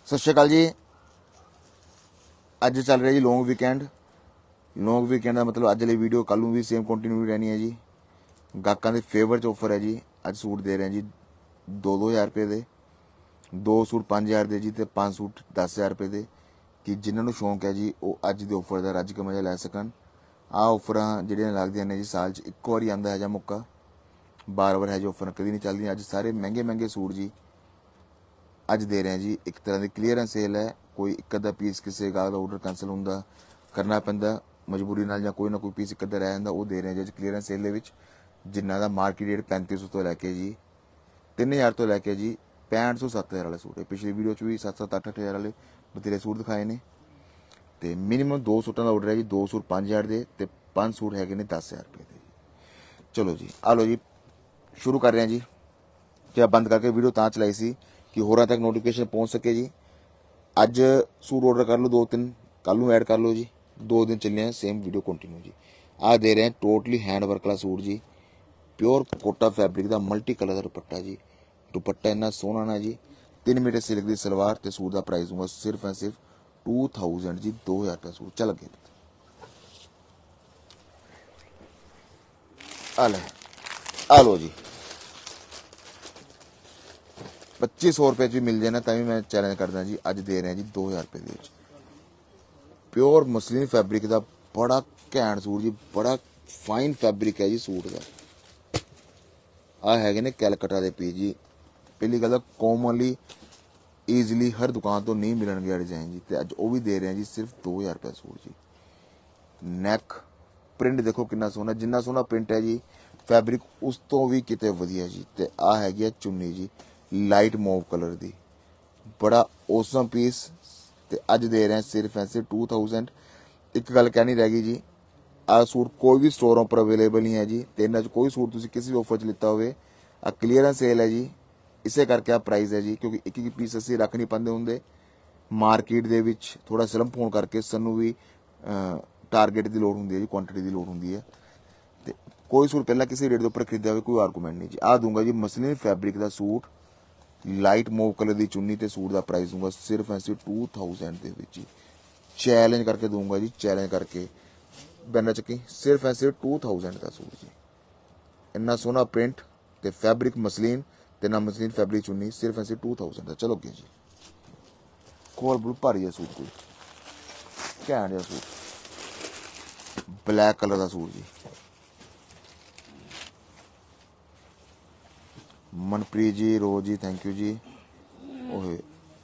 सत श्री अकाल जी। अज चल रहा जी लॉन्ग वीकेंड। लॉन्ग वीकेंड का मतलब अज वाली वीडियो कल भी सेम कंटिन्यू रहनी है जी। गाहकों के फेवर च ऑफर है जी। अज सूट दे रहे हैं जी 2-2 हज़ार रुपये के, 2 सूट 5 हज़ार के जी, तो 5 सूट 10 हज़ार रुपये के। कि जिन्होंने शौक है जी वो अज के ऑफर का रज के मजा लै सकन। आ ऑफर जो लगदियां ने जी साल च एक बार आता है जा मौका, बार बार है जी ऑफर कभी नहीं चलती। अज सारे महंगे महंगे सूट जी अज दे रहे हैं जी। एक तरह की क्लीयरेंस सेल है। कोई एक अद्धा पीस किसी गाहक का ऑर्डर कैंसल होंगे करना पैंदा मजबूरी नाल, कोई ना कोई पीस एक अद्धा रह जाता, वो दे रहे हैं जी क्लीयरेंस सेल के, जिन्हों का मार्केट रेट 3500 तो लैके जी 3000 तो लैके जी 6500 7000 वाले सूट है। पिछली वीडियो भी 7-7 8-8 हज़ार वाले बतेरे सूट दिखाए ने। तो मिनीमम 2 सूटों का ऑर्डर है जी। 2 सूट 5000 के, तो 5 सूट है 10 हज़ार रुपये के। चलो जी आ लो जी शुरू कर रहे हैं जी। क्या बंद करके वीडियो ता चलाई सी कि होरां तक नोटिफिकेशन पहुँच सके जी। अज सूट ऑर्डर कर लो 2-3, कल नूं ऐड कर लो जी। 2 दिन चलने सेम वीडियो कंटिन्यू जी। आ दे रहे हैं टोटली हैंड वर्क वाला सूट जी। प्योर कोटा फैब्रिक का मल्टी कलर का दुपट्टा जी। दुपट्टा इन्ना सोहना ना जी। 3 मीटर सिल्क की सलवार, तो सूट का प्राइस दूंगा सिर्फ एंड सिर्फ 2000 जी। 2000 का सूट चल गया। आ लो जी 2500 रुपये भी मिल जाए ना तभी मैं चैलेंज करदा जी। अज दे रहे हैं जी 2000 रुपये के प्योर मसलिन फैब्रिक का बड़ा घैंट सूट जी। बड़ा फाइन फैब्रिक है जी सूट का। आ है ने कैलकटा के पीस जी। पहली गल कॉमनली ईजिली हर दुकान तो नहीं मिलने डिजाइन जी। तो अज वो भी दे रहे हैं जी सिर्फ 2000 रुपये सूट जी। नैक प्रिंट देखो कितना सोहना, जिन्ना सोहना प्रिंट है जी फैब्रिक उस तो भी किते वधिया जी। तो आ है चुन्नी जी लाइट मोव कलर की, बड़ा औसम पीस। तो अज दे रहे हैं सिर्फ ऐसे 2000। एक गल कहनी रह गई जी, आ सूट कोई भी स्टोरों पर अवेलेबल नहीं है जी। तो इन्हों कोई सूट तुम किसी भी ऑफर च लिता हो आ क्लीयरेंस सेल है जी। इसे करके आ प्राइस है जी, क्योंकि एक एक पीस असी रख नहीं पाते होंगे मार्केट के थोड़ा स्लंप होने करके सानू भी टारगेट की लड़ होंगी है जी, क्वांटिटी की लड़ होंगी है। तो कोई सूट पहला किसी रेट के उपर खरीदा हो कोई आर्गूमेंट नहीं जी। आ दूंगा जी मसलिन फैब्रिक का सूट, लाइट मोव कलर की चुन्नी, तो सूट का प्राइस दूंगा सिर्फ ऐसे 2000 के जी। चैलेंज करके दूंगा जी, चैलेंज करके बैनर चकी सिर्फ ऐसे 2000 का सूट जी। इन्ना सोहना प्रिंट ते फैब्रिक मसलिन ते ना मसलिन फैब्रिक चुन्नी, सिर्फ ऐसे 2000 का। चलो अगे जी कोल ब्लू भारी है सूट, कोई घैंट जहा सूट ब्लैक कलर का सूट जी। Manpreet ji Rose ji thank you जी। ओहे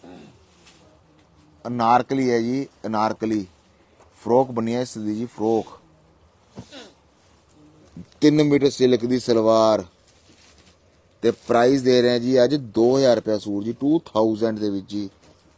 अनारकली है जी, अनारकली फ्रॉक बनी है इसकी जी। फ्रॉक 3 मीटर सिल्क की सलवार, ते प्राइस दे रहे हैं जी अज 2000 रुपया सूट जी। 2000 दे विच जी।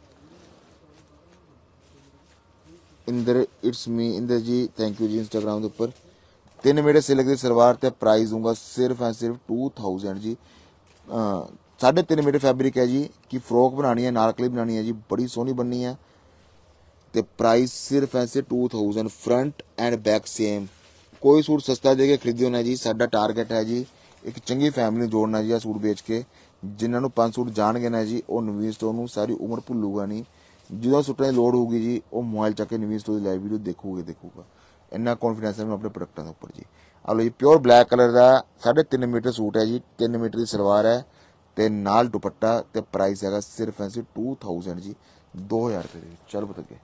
Inder it's me Inder ji thank you जी इंस्टाग्राम के उपर। 3 मीटर सिल्क की सलवार, ते प्राइस दूंगा सिर्फ एंड सिर्फ 2000 जी। 3.5 मीटर फैब्रिक है जी। कि फ्रॉक बनानी है, नारकली बनानी है जी, बड़ी सोहनी बननी है। तो प्राइस सिर्फ ऐसे 2000। Front and back same. कोई सूट सस्ता दे के खरीदियो ना जी। साडा टारगेट है जी एक चंगी फैमिली जोड़ना जी। सूट बेच के जिन्होंने 5 सूट जाणगे ना जी वो नवीन स्टोर में सारी उम्र भुलूगा नहीं। जो सूटों की लोड़ होगी जी वो मोबाइल चक के नवीन स्टोर की लाइव वीडियो देखूगा। इन्ना कॉन्फिडेंस है मैं अपने प्रोडक्टों के उपर जी। आ लो जी प्योर ब्लैक कलर का 3.5 मीटर सूट है जी। 3 मीटर की सलवार है, तो नाल दुपट्टा, तो प्राइस है सिर्फ ऐसे 2000 जी। 2000 रुपये। चल बताइए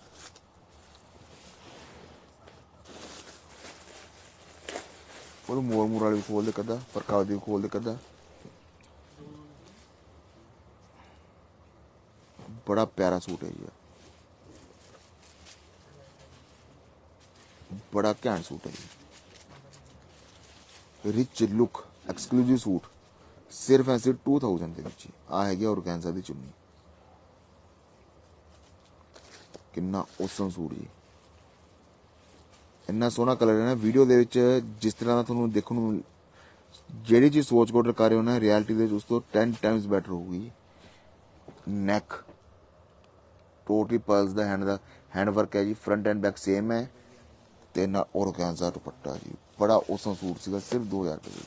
मोर मूर वाली भी खोल दे कदा, परकावती भी खोल दे कदा। बड़ा प्यारा सूट है जी, बड़ा घैंट सूट है जी। रिच लुक एक्सक्लूसिव सूट सिर्फ ऐसे 2000 के विच। आ है ऑर्गेन्जा की चुन्नी, किन्ना औसम सूट जी। इन्ना सोहना कलर है ना वीडियो के विच, जिस तरह का तुहानूं देखण नूं जिहड़ी चीज सोच के ऑर्डर कर रहे हो ना रियलिटी के उस तो 10 टाइम्स बैटर होगी। नैक टोटली पर्ल्स का हैंड वर्क है जी। फ्रंट एंड बैक सेम है, ते ना ऑर्गेन्जा दुपट्टा जी। बड़ा औसम सूट सीगा सिर्फ 2000 रुपये।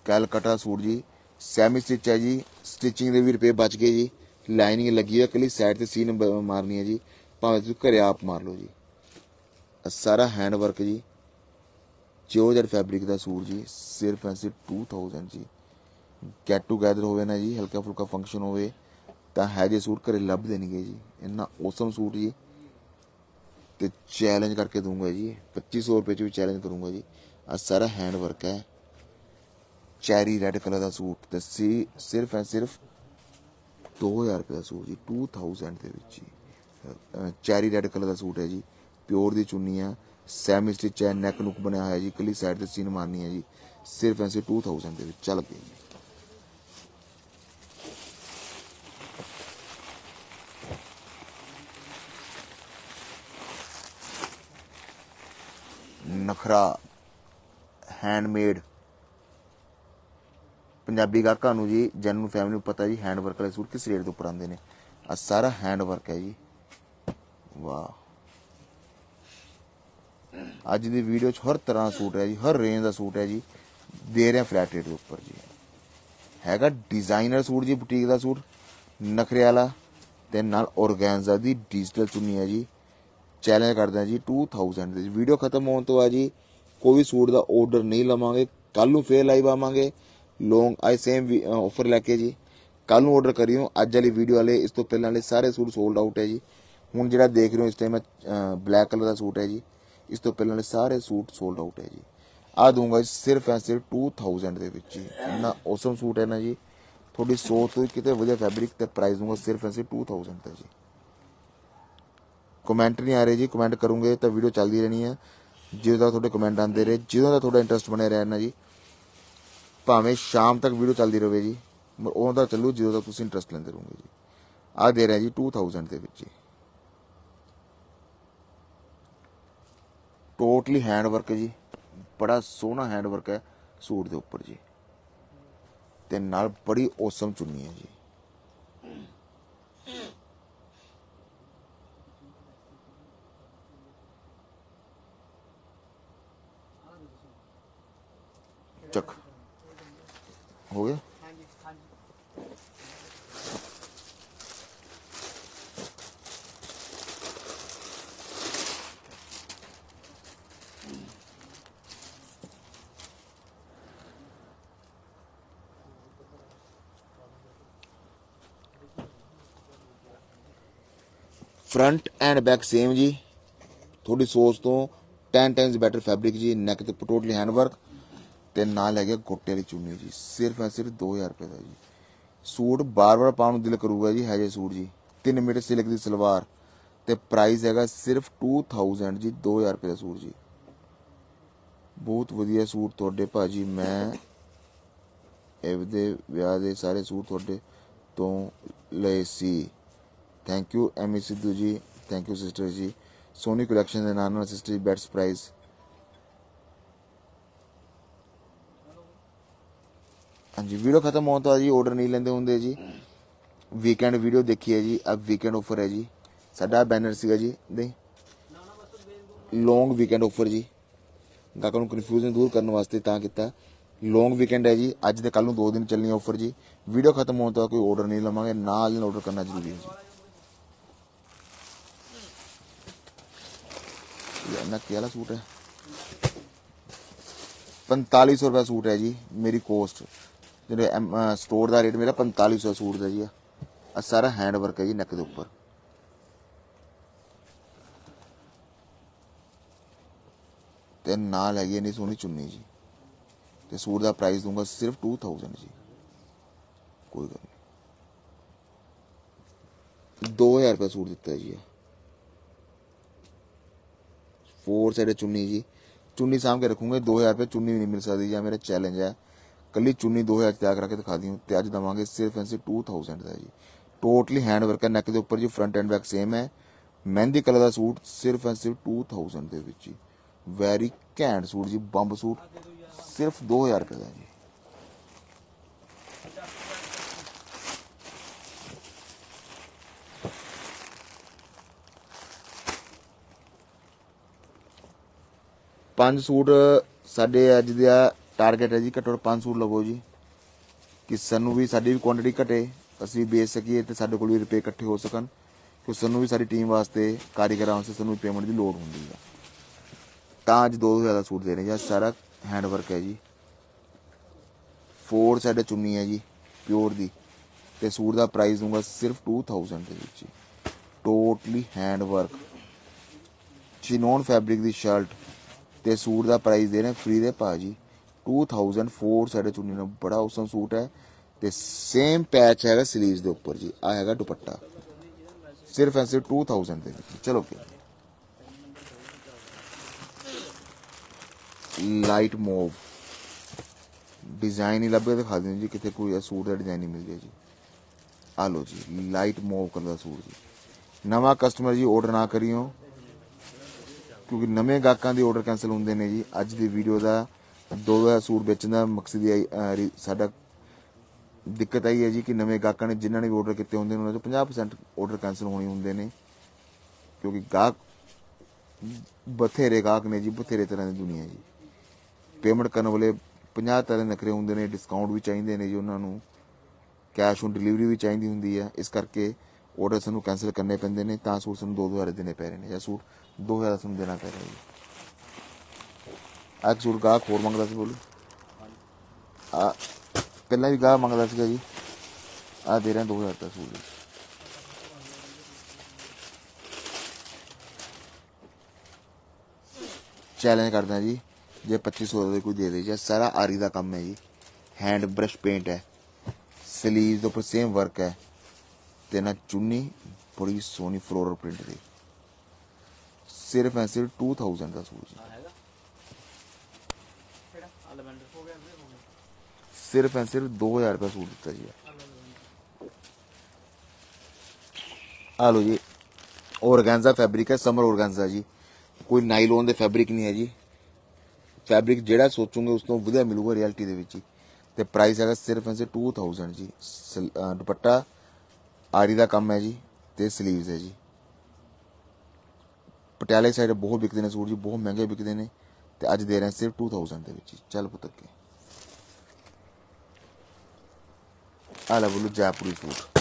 कैलकटा सूट जी, सैमी स्टिच है जी, स्टिचिंग के भी रुपये बच गए जी, लाइनिंग लगी है, कली साइड से सीन मारनी है जी, भावें तुम घरे आप मार लो जी। सारा हैंड वर्क जी, जॉर्जेट फैब्रिक का सूट जी, सिर्फ एंड सिर्फ 2000 जी। गैट टूगैदर होवे ना जी, हल्का फुल्का फंक्शन होवे तां है जे सूट घरे लभदे नहीं जी। इन्ना औसम सूट जी, तो चैलेंज करके दूंगा जी, 2500 रुपये च भी चैलेंज करूंगा जी। आ सारा हैंड वर्क है, चैरी रैड कलर का सूट, तो सिर्फ एंड सिर्फ 2000 रुपये का सूट जी, 2000 के विच जी। चैरी रैड कलर का सूट है जी, प्योर दी चुन्नी है, सैमी स्टिच है, नैक नुक बनया है जी, कली साइड से सीन मारनी है जी, सिर्फ एंड सिर्फ 2000 के विच चल गई जी। नखरा हैंडमेड पंजाबी गाहकां नूं जी, जैनून फैमिली नूं पता जी हैंड वर्क वाले सूट किस रेट के उपर आते हैं। आ सारा हैंड वर्क है जी, वाह। अज की वीडियो हर तरह का सूट है जी, हर रेंज का सूट है जी, दे रहे हैं फ्लैट रेट के उपर जी। हैगा डिजाइनर सूट जी, बुटीक का सूट नखरे वाला ते नाल ऑर्गेन्जा दी डिजिटल चुन्नी है जी। चैलेंज करते हैं जी 2000 दे। वीडियो खत्म होने तो बाद जी कोई भी सूट का ऑर्डर नहीं लवांगे, कल नूं फिर लाइव आवांगे लॉन्ग आई सेम ऑफर लैके जी। कल नूं ऑर्डर करियो, अज वाली वीडियो वाले इस तो पहले वाले सारे सूट सोल्ड आउट है जी। हुण जिहड़ा देख रहे हो इस टाइम ब्लैक कलर का सूट है जी, इस तो पहले वाले सारे सूट सोल्ड आउट है जी। आ दूंगा जी सिर्फ एंड सिर्फ 2000 दे विच जी। इन्ना औसम सूट है ना जी, थोड़ी सोच तो कितने वधिया फैब्रिक ते प्राइस दूंगा सिर्फ एंड सिर्फ 2000 का जी। कमेंट नहीं आ रहे जी, कमेंट करूंगे तो वीडियो चलती रहनी है। जो तक थोड़े कमेंट आते रहे, जो तक थोड़ा इंटरस्ट बने रहना जी, भावें शाम तक वीडियो चलती रहे जी, उदों तक चलू जो तक तुम इंटरस्ट लेंदे रहोगे जी। आ दे रहे हैं जी 2000 के विच जी। टोटली हैंड वर्क जी, बड़ा सोहना हैंड वर्क है सूट के उपर जी, ते नाल बड़ी औसम चुन्नी है जी। चक हो गया। फ्रंट एंड बैक सेम जी, थोड़ी सोच तो 10 टाइम्स बैटर फैब्रिक जी। नैक ते टोटली हैंड वर्क ते नाल है गोटे वाली चुन्नी जी, सिर्फ एंड सिर्फ 2000 रुपये का जी। सूट बार बार पाने दिल करूगा जी, है जे सूट जी 3 मीटर सिल्क की सलवार ते प्राइस है सिर्फ 2000 जी, 2000 रुपये का सूट जी। बहुत वधिया सूट थोड़े भाजी, मैं इहदे विआह दे सारे सूट थोड़े तो लए सी। Thank you M Sidhu ji, thank you sister जी। सोनी कलैक्शन के नाम सिस्टर जी बेस्ट प्राइस। हाँ जी, वीडियो खत्म होने तो बाद जी ऑर्डर नहीं लेंदे होंगे जी। वीकेंड वीडियो देखी है जी, अब वीकेंड ऑफर है जी। साडा बैनर सीगा जी नहीं, लॉन्ग वीकेंड ऑफर जी, गाहकां नूं कन्फ्यूजन दूर करने वास्ते तां कीता। लॉन्ग वीकेंड है जी, अज ते कल नूं 2 दिन चलनी ऑफर जी। वीडियो खत्म होने तो कोई ऑर्डर नहीं लवांगे, नाल ऑर्डर करना जरूरी है जी। नक्की वाला सूट है 4500 रुपये सूट है जी, मेरी कॉस्ट जो स्टोर का रेट मेरा 4500 सूट का जी। आ सारा हैंड वर्क है जी नैक के उपर, ते नाल हैगी इन्नी सोहनी चुन्नी जी। ते सूट का प्राइस दूंगा सिर्फ 2000 जी, कोई गल नहीं। 2000 रुपये सूट दिता है जी। 4 साइड चुन्नी जी, चुन्नी सामभ के रखूंगे, 2000 रुपये चुन्नी भी नहीं मिल सकती जी। मेरा चैलेंज है, कली चुन्नी 2000 तैयार करके दिखा दी हूँ, तो अज देवांगे सिर्फ एंड सिर्फ 2000 का जी। टोटली हैंड वर्क है नैक के उपर जी, फ्रंट एंड बैक सेम है। मेहंदी कलर का सूट सिर्फ एंड सिर्फ 2000 के विच जी। वैरी घैंट सूट जी, बंब सूट सिर्फ 2000 रुपये का जी। पांच सूट साडे अज दा टारगेट है जी घट्टो 5 सूट लवो जी कि सानू भी साडी भी क्वांटिटी घटे, असीं भी बेच सकीए ते साडे कोल भी रुपए इकट्ठे हो सकन, क्योंकि सानू भी साडी टीम वास्ते कारीगरां वास्ते सानू पेमेंट की लोड़ हुंदी है। तां अज 2000 का सूट दे रहे जी। सारा हैंडवर्क है जी, 4 साइड चुन्नी है जी प्योर दी, ते सूट का प्राइस दूंगा सिर्फ 2000 दे विच जी। टोटली हैंडवर्क चिनोन फैब्रिक की शर्ट ते सूट का प्राइस दे रहे फ्री दे भाजी 2000। 4 साइड चुन्नी ने बड़ा औसम सूट है, ते सेम पैच है स्लीव्स के उपर जी। आ है दुपट्टा सिर्फ ऐसे 2000 दे विच। चलो के लाइट मोव डिजाइन ही लभे दिखा दें जी, कितने कोई सूट का डिजाइन नहीं मिल जाए जी। आ लो जी लाइट मोव कलर का सूट जी। नवा कस्टमर जी ऑर्डर ना करियो, क्योंकि नवे गाहकों के ऑर्डर कैंसल होंगे ने जी। अज की वीडियो का 2000 सूट बेचने का मकसद साडा दिक्कत आई है जी कि नवे गाहकों ने जिन्होंने भी ऑर्डर किए होंगे उन्होंने 50% ऑर्डर कैंसल होने होंगे ने, क्योंकि गाहक बथेरे गाहक ने जी, बथेरे तरह की दुनिया जी। पेमेंट करने वाले 50 तरह के नखरे होंगे ने, डिस्काउंट भी चाहिए ने जी उन्होंने, कैश ऑन डिलीवरी भी चाहिए होंगी है। इस करके ऑर्डर सूँ कैंसल करने पेंदे ने, तां सूट सूँ 2000 देने पै रहे हैं, या सूट 2000 सूँ देना पै रहा है जी। एक सूट गाहक होर मंगता सी, बोलो पहला भी गाहक मंगता सीगा जी। आ दे रहे हैं 2000 का सूट। चैलेंज करदा जी, जे 2500 का कोई दे दे जी। सारा आरी का काम है जी, हैंड ब्रश पेंट है, स्लीव के उपर सेम वर्क है, ते ना चुन्नी बड़ी सोहनी फ्लोरल प्रिंट दी। सिर्फ एंड सिर्फ 2000 का सूट जी। सिर्फ एंड सिर्फ 2000 का सूट दिता जी। आ लो जी ऑर्गेन्जा फैब्रिक है, समर ऑर्गेन्जा जी। कोई नाइलॉन दे फैब्रिक नहीं है जी। फैब्रिक जेड़ा सोचोगे उस तो वधिया मिलूगा रियलिटी दे विच। ते प्राइस है सिर्फ एंड सिर्फ 2000 जी। दुपट्टा आरी का काम है जी, ते स्लीव्स है जी। पटियाले साइड बहुत बिकते हैं सूट जी, बहुत महंगे बिकते हैं, तो अज दे रहे हैं सिर्फ 2000 के विच। चल पुत्तर के आला बोलो जयपुरी सूट।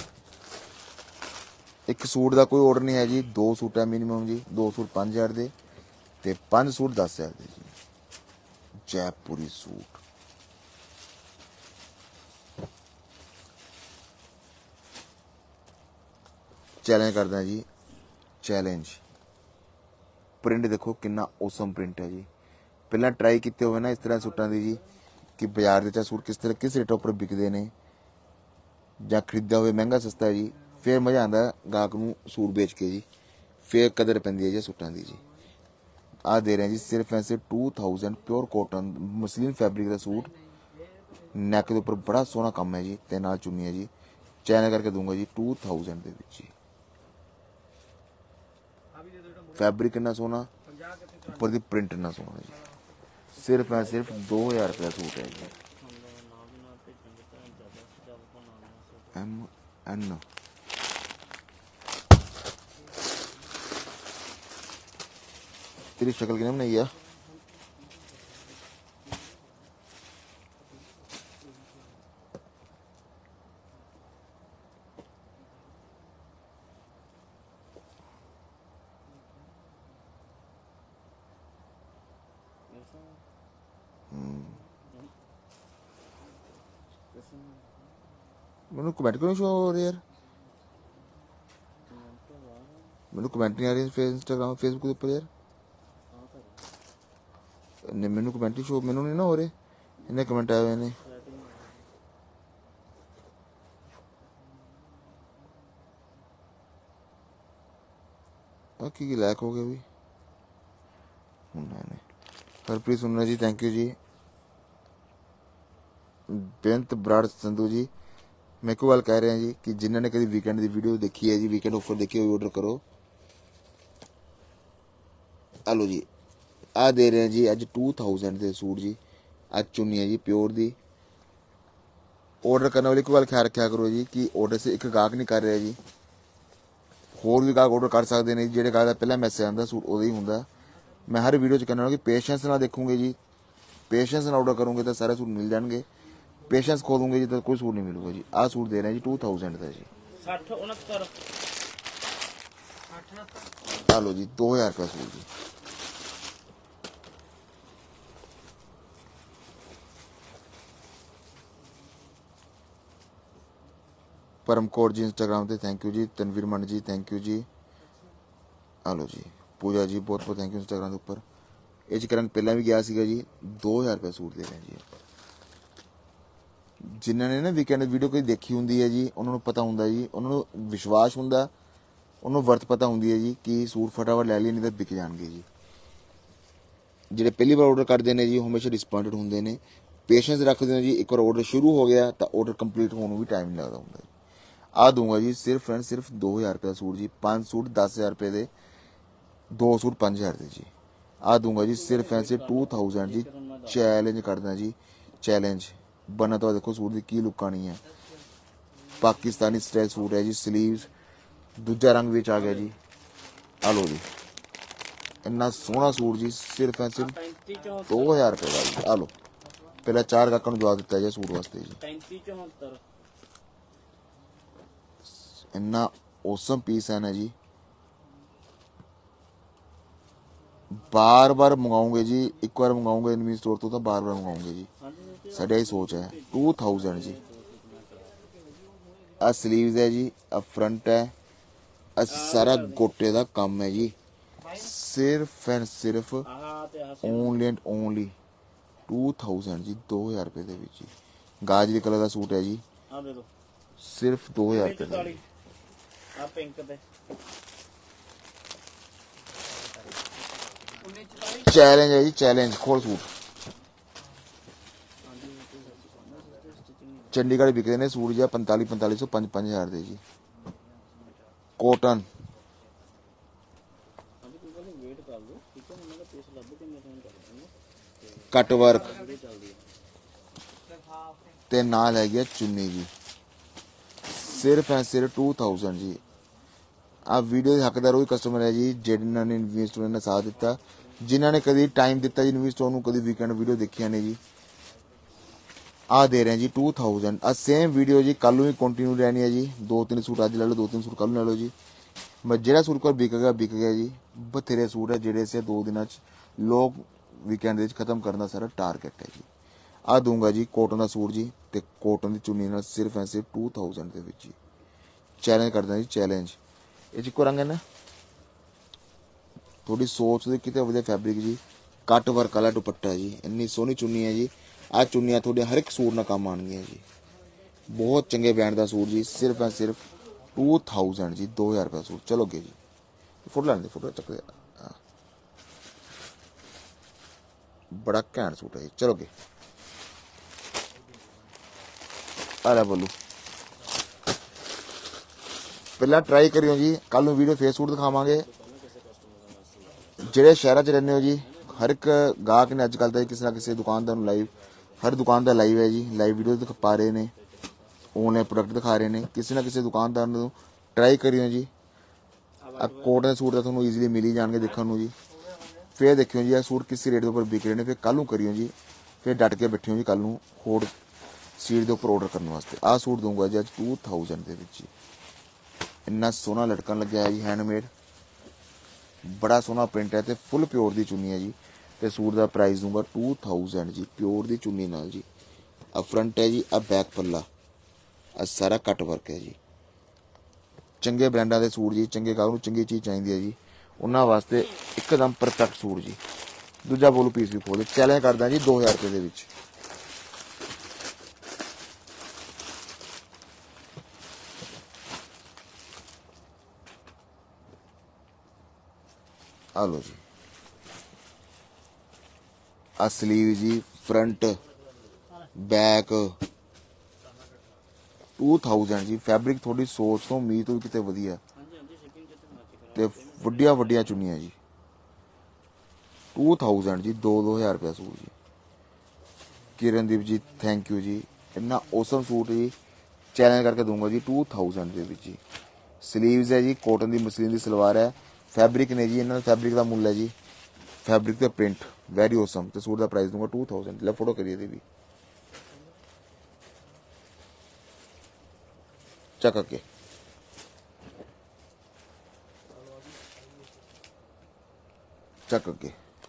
एक सूट का कोई ऑर्डर नहीं है जी, 2 सूट है मिनिमम जी। 2 सूट 5000 के, ते 5 सूट 10000 के जी। जयपुरी सूट चैलेंज करदा जी, चैलेंज। प्रिंट देखो कितना औसम प्रिंट है जी। पहला ट्राई किए हुए ना इस तरह सूटों की जी, कि बाजार के सूट किस तरह किस रेटों पर बिकते हैं, ਜਾਂ खरीदा हुए महंगा सस्ता है जी। फिर मज़ा आता गाहक नूं सूट बेच के जी, फिर कदर पैंदी है जी सूटों की जी। आ दे रहे हैं जी सिर्फ ऐसे 2000 प्योर कॉटन मसलिन फैब्रिक का सूट। नैक के उपर बड़ा सोहना काम है जी, ते नाल चुन्नी है जी। चैन करके दूंगा जी 2000 के विच जी। फैब्रिक कितना सोहना, उपर दी प्रिंट कितना सोहना जी। सिर्फ एंड सिर्फ 2000 रुपये का सूट है जी। MN तेरी शक्ल किने बनाई है? मैनू कमेंट क्यों शो हो रहे यार? मैनू कमेंट नहीं आ रही इंस्टाग्राम फेसबुक के ऊपर यार। नहीं मैनू कमेंट ही शो मैनू नहीं ना हो रहे, इन्हें कमेंट आए हुए ने। की लैक हो गया भी। नहीं हरप्रीत सुनना जी, थैंक यू जी। बेंत बराड़ संधू जी, मैं को गल कह रहे हैं जी कि जिन्होंने कभी वीकेंड की वीडियो देखी है जी, वीकेंड ऑफर देखी हुई ऑर्डर करो। हेलो जी आ दे रहे हैं जी अज 2000 के सूट जी। अज चुन्नी है जी प्योर दी। ऑर्डर करने वाली को गल ख्याल रखा करो जी कि ऑर्डर से एक गाहक नहीं कर रहा जी, होर भी गाहक ऑर्डर कर सकते हैं। जेडे गाहक का पहला मैसेज आता सूट उदो ही होंगे। मैं हर वीडियो च कहना कि पेशेंस ना देखूंगे जी, पेशेंस ਨਾਲ ਆਰਡਰ ਕਰੋਗੇ ਤਾਂ ਸਾਰੇ ਸੂਟ ਮਿਲ ਜਾਣਗੇ, पेशेंस खो दूंगे जी तो कोई सूट नहीं मिलूगा जी। आ सूट दे रहे हैं जी 2000 का जी। 60 69 आ लो जी 2000 रुपया सूट जी। परम कौर जी इंस्टाग्राम पे थैंक यू जी। तनवीर मन जी थैंक यू जी। आ लो जी पूजा जी बहुत बहुत थैंक यू इंस्टाग्राम के उपर। ये जी करंग पहला भी गया सीगा जी। 2000 रुपया सूट दे रहे हैं जी। जिन्होंने ना वीकेंड वीडियो कोई देखी होंगी है जी, उन्होंने पता होंगे जी, उन्होंने विश्वास होंगे, उन्होंने वर्थ पता होंगी है जी कि सूट फटाफट लै लिए नहीं तो बिक जाएंगे जी। ਜਿਹੜੇ ਪਹਿਲੀ ਵਾਰ ਆਰਡਰ ਕਰਦੇ ਨੇ ਜੀ ਹਮੇਸ਼ਾ ਡਿਸਪਾਇੰਟਡ ਹੁੰਦੇ ਨੇ। ਪੇਸ਼ੈਂਸ ਰੱਖਦੇ ਹੋ ਜੀ, ਇੱਕ ਵਾਰ ਆਰਡਰ ਸ਼ੁਰੂ ਹੋ ਗਿਆ ਤਾਂ ਆਰਡਰ ਕੰਪਲੀਟ ਹੋਣ ਨੂੰ ਵੀ ਟਾਈਮ ਨਹੀਂ ਲੱਗਦਾ ਹੁੰਦਾ ਜੀ। ਆ ਦੂੰਗਾ ਜੀ ਸਿਰਫ ਐਂਡ ਸਿਰਫ 2000 ਰੁਪਏ ਦਾ ਸੂਟ ਜੀ। 5 ਸੂਟ 10000 ਰੁਪਏ ਦੇ, 2 ਸੂਟ 5000 ਦੇ ਜੀ। ਆ ਦੂੰਗਾ ਜੀ ਸਿਰਫ ਐਂਡ ਸਿਰਫ 2000 ਜੀ। ਚੈਲੰਜ ਕਰਦਾ ਜੀ, ਚੈਲੰਜ ਬਣਾ ਤਾਂ ਦੇਖੋ ਸੂਟ ਦੀ ਕੀ ਲੁੱਕ ਆਣੀ ਹੈ। ਪਾਕਿਸਤਾਨੀ ਸਟਾਈਲ ਸੂਟ ਹੈ ਜੀ। ਸਲੀਵਸ ਦੂਜਾ ਰੰਗ ਵਿੱਚ ਆ ਗਿਆ ਜੀ। ਆ ਲੋ ਜੀ इन्ना सोहना सूट जी सिर्फ एंड सिर्फ 2000 रुपए का जी। आ लो पहले 4 काका नूं जवाब दिता जी सूट वास्ते जी। 35 74 इन्ना औसम पीस है ना जी। बार बार मंगाओगे जी, एक बार मंगाओगे एनमी स्टोर तो बार बार मंगाओगे जी। साडी यही सोच है। 2000 जी। आ स्लीव्स है जी, आ फ्रंट है, आ सारा गोटे का काम है जी। सिर्फ एंड सिर्फ ओनली एंड ओनली 2000 जी। 2000 रुपए दे विच जी। गाजरी कलर का सूट है जी। आ दे दो सिर्फ 2000 रुपए दा। आ पिंक दे चैलेंज है जी, चैलेंज खोल सूट। चंडीगढ़ बिकते ने सूट जी 4500 5000 दे जी। कॉटन कट वर्क ते नाल है गया चुन्नी जी। सिर्फ एंड सिर्फ 2000 जी। आ वीडियो के हकदार वही कस्टमर है जी जिन्होंने इन्वेस्टर ने साथ दिता, जिन्होंने कभी टाइम दिता जी इन्वेस्टर को, कभी वीकेंड वीडियो देखिया ने जी। आ दे रहे हैं जी 2000। आ सेम वीडियो जी कल भी कंटिन्यू रहनी है जी। 2-3 सूट अज ले लो, 2-3 सूट कल ले लो जी। मैं जो सूट को बिक गया जी। बथेरे सूट है जेडे से 2 दिन लोग वीकेंड खत्म करना सारा टारगेट है जी। आ दूंगा जी कॉटन का सूट जी ते कॉटन की चुन्नी नाल सिर्फ ऐसे 2000 दे विच जी। चैलेंज करदा जी चैलेंज। ये इक्को रंग है ना, थोड़ी सोच दे किते वधिया फैब्रिक जी। कट वर्क वाला दुपट्टा जी, इन्नी सोहनी चुन्नी है जी। आ चुन्नियां थोड़े हर एक सूट ना काम आएंगी जी। बहुत चंगे ब्रांड का सूट जी। सिर्फ एंड सिर्फ 2000 जी। 2000 रुपये सूट। चलो जी फोटो लैंदे, फोटो चकदे। बड़ा घैंट सूट है जी। चलो गे आ बोलू पहला ट्राई करियो जी। कल वीडियो फेस सूट दिखावांगे। जेड़े शहर च रहने हो जी, हर एक गाहक ने अजकल तो किसी ना किसी दुकानदार लाइव, हर दुकानदार लाइव है जी। लाइव वीडियो दिखा पा रहे हैं, ऑनलाइन प्रोडक्ट दिखा रहे हैं। किसी ना किसी दुकानदार ने ट्राई करियो जी। कोट के सूट तो थोड़ा ईजिली मिल ही जाएंगे देखने को जी। फिर देखियो जी सूट किस रेट के उपर बिक रहे हैं। फिर कल करियो जी, फिर डट के बैठियो जी कल होर सीट के उपर ऑर्डर करने वास्ते। आ सूट दूंगा जी अज 2000 के जी। इन्ना सोहना लटकन लग्या है जी, हैंडमेड, बड़ा सोहना प्रिंट है तो फुल प्योर की चुन्नी है जी। तो सूट का प्राइस दूंगा 2000 जी। प्योर की चुन्नी नाल जी। आ फ्रंट है जी, आ बैक पल्ला, आ सारा कट वर्क है जी। चंगे ब्रांडा के सूट जी, चंगे गाहक नूं चंगी चीज़ चाहिए है जी, उन्होंने वास्ते एकदम परफेक्ट सूट जी। दूजा बोलू पीस भी खोल चैलेंज करदा जी 2000 रुपये दे विच। आ लो जी, आ स्लीव जी, फ्रंट बैक 2000 जी। फैब्रिक थोड़ी सोच तो उम्मीद तो कितने वधिया ते वड्डिया वड्डिया चुन्नियां जी। 2000 जी। 2-2000 रुपया सूट जी। किरणदीप जी थैंक यू जी। इन्ना औसम सूट जी। चैलेंज करके दूंगा जी 2000 के विच जी। स्लीव्स है जी, कॉटन की मसलिन की सलवार है। फैब्रिक ने जी, इन्होंने फैब्रिक का मुल है जी, फैब्रिक का प्रिंट ਵੈਰੀ ਔਸਮ। ਤੇ ਸੂਟ ਦਾ ਪ੍ਰਾਈਸ ਦੂੰਗਾ 2000। ਲੈ ਫੋਟੋ ਕਰੀਏ ਇਹਦੀ ਵੀ, ਚੱਕ ਅੱਗੇ। ਚੱਕ ਅੱਗੇ।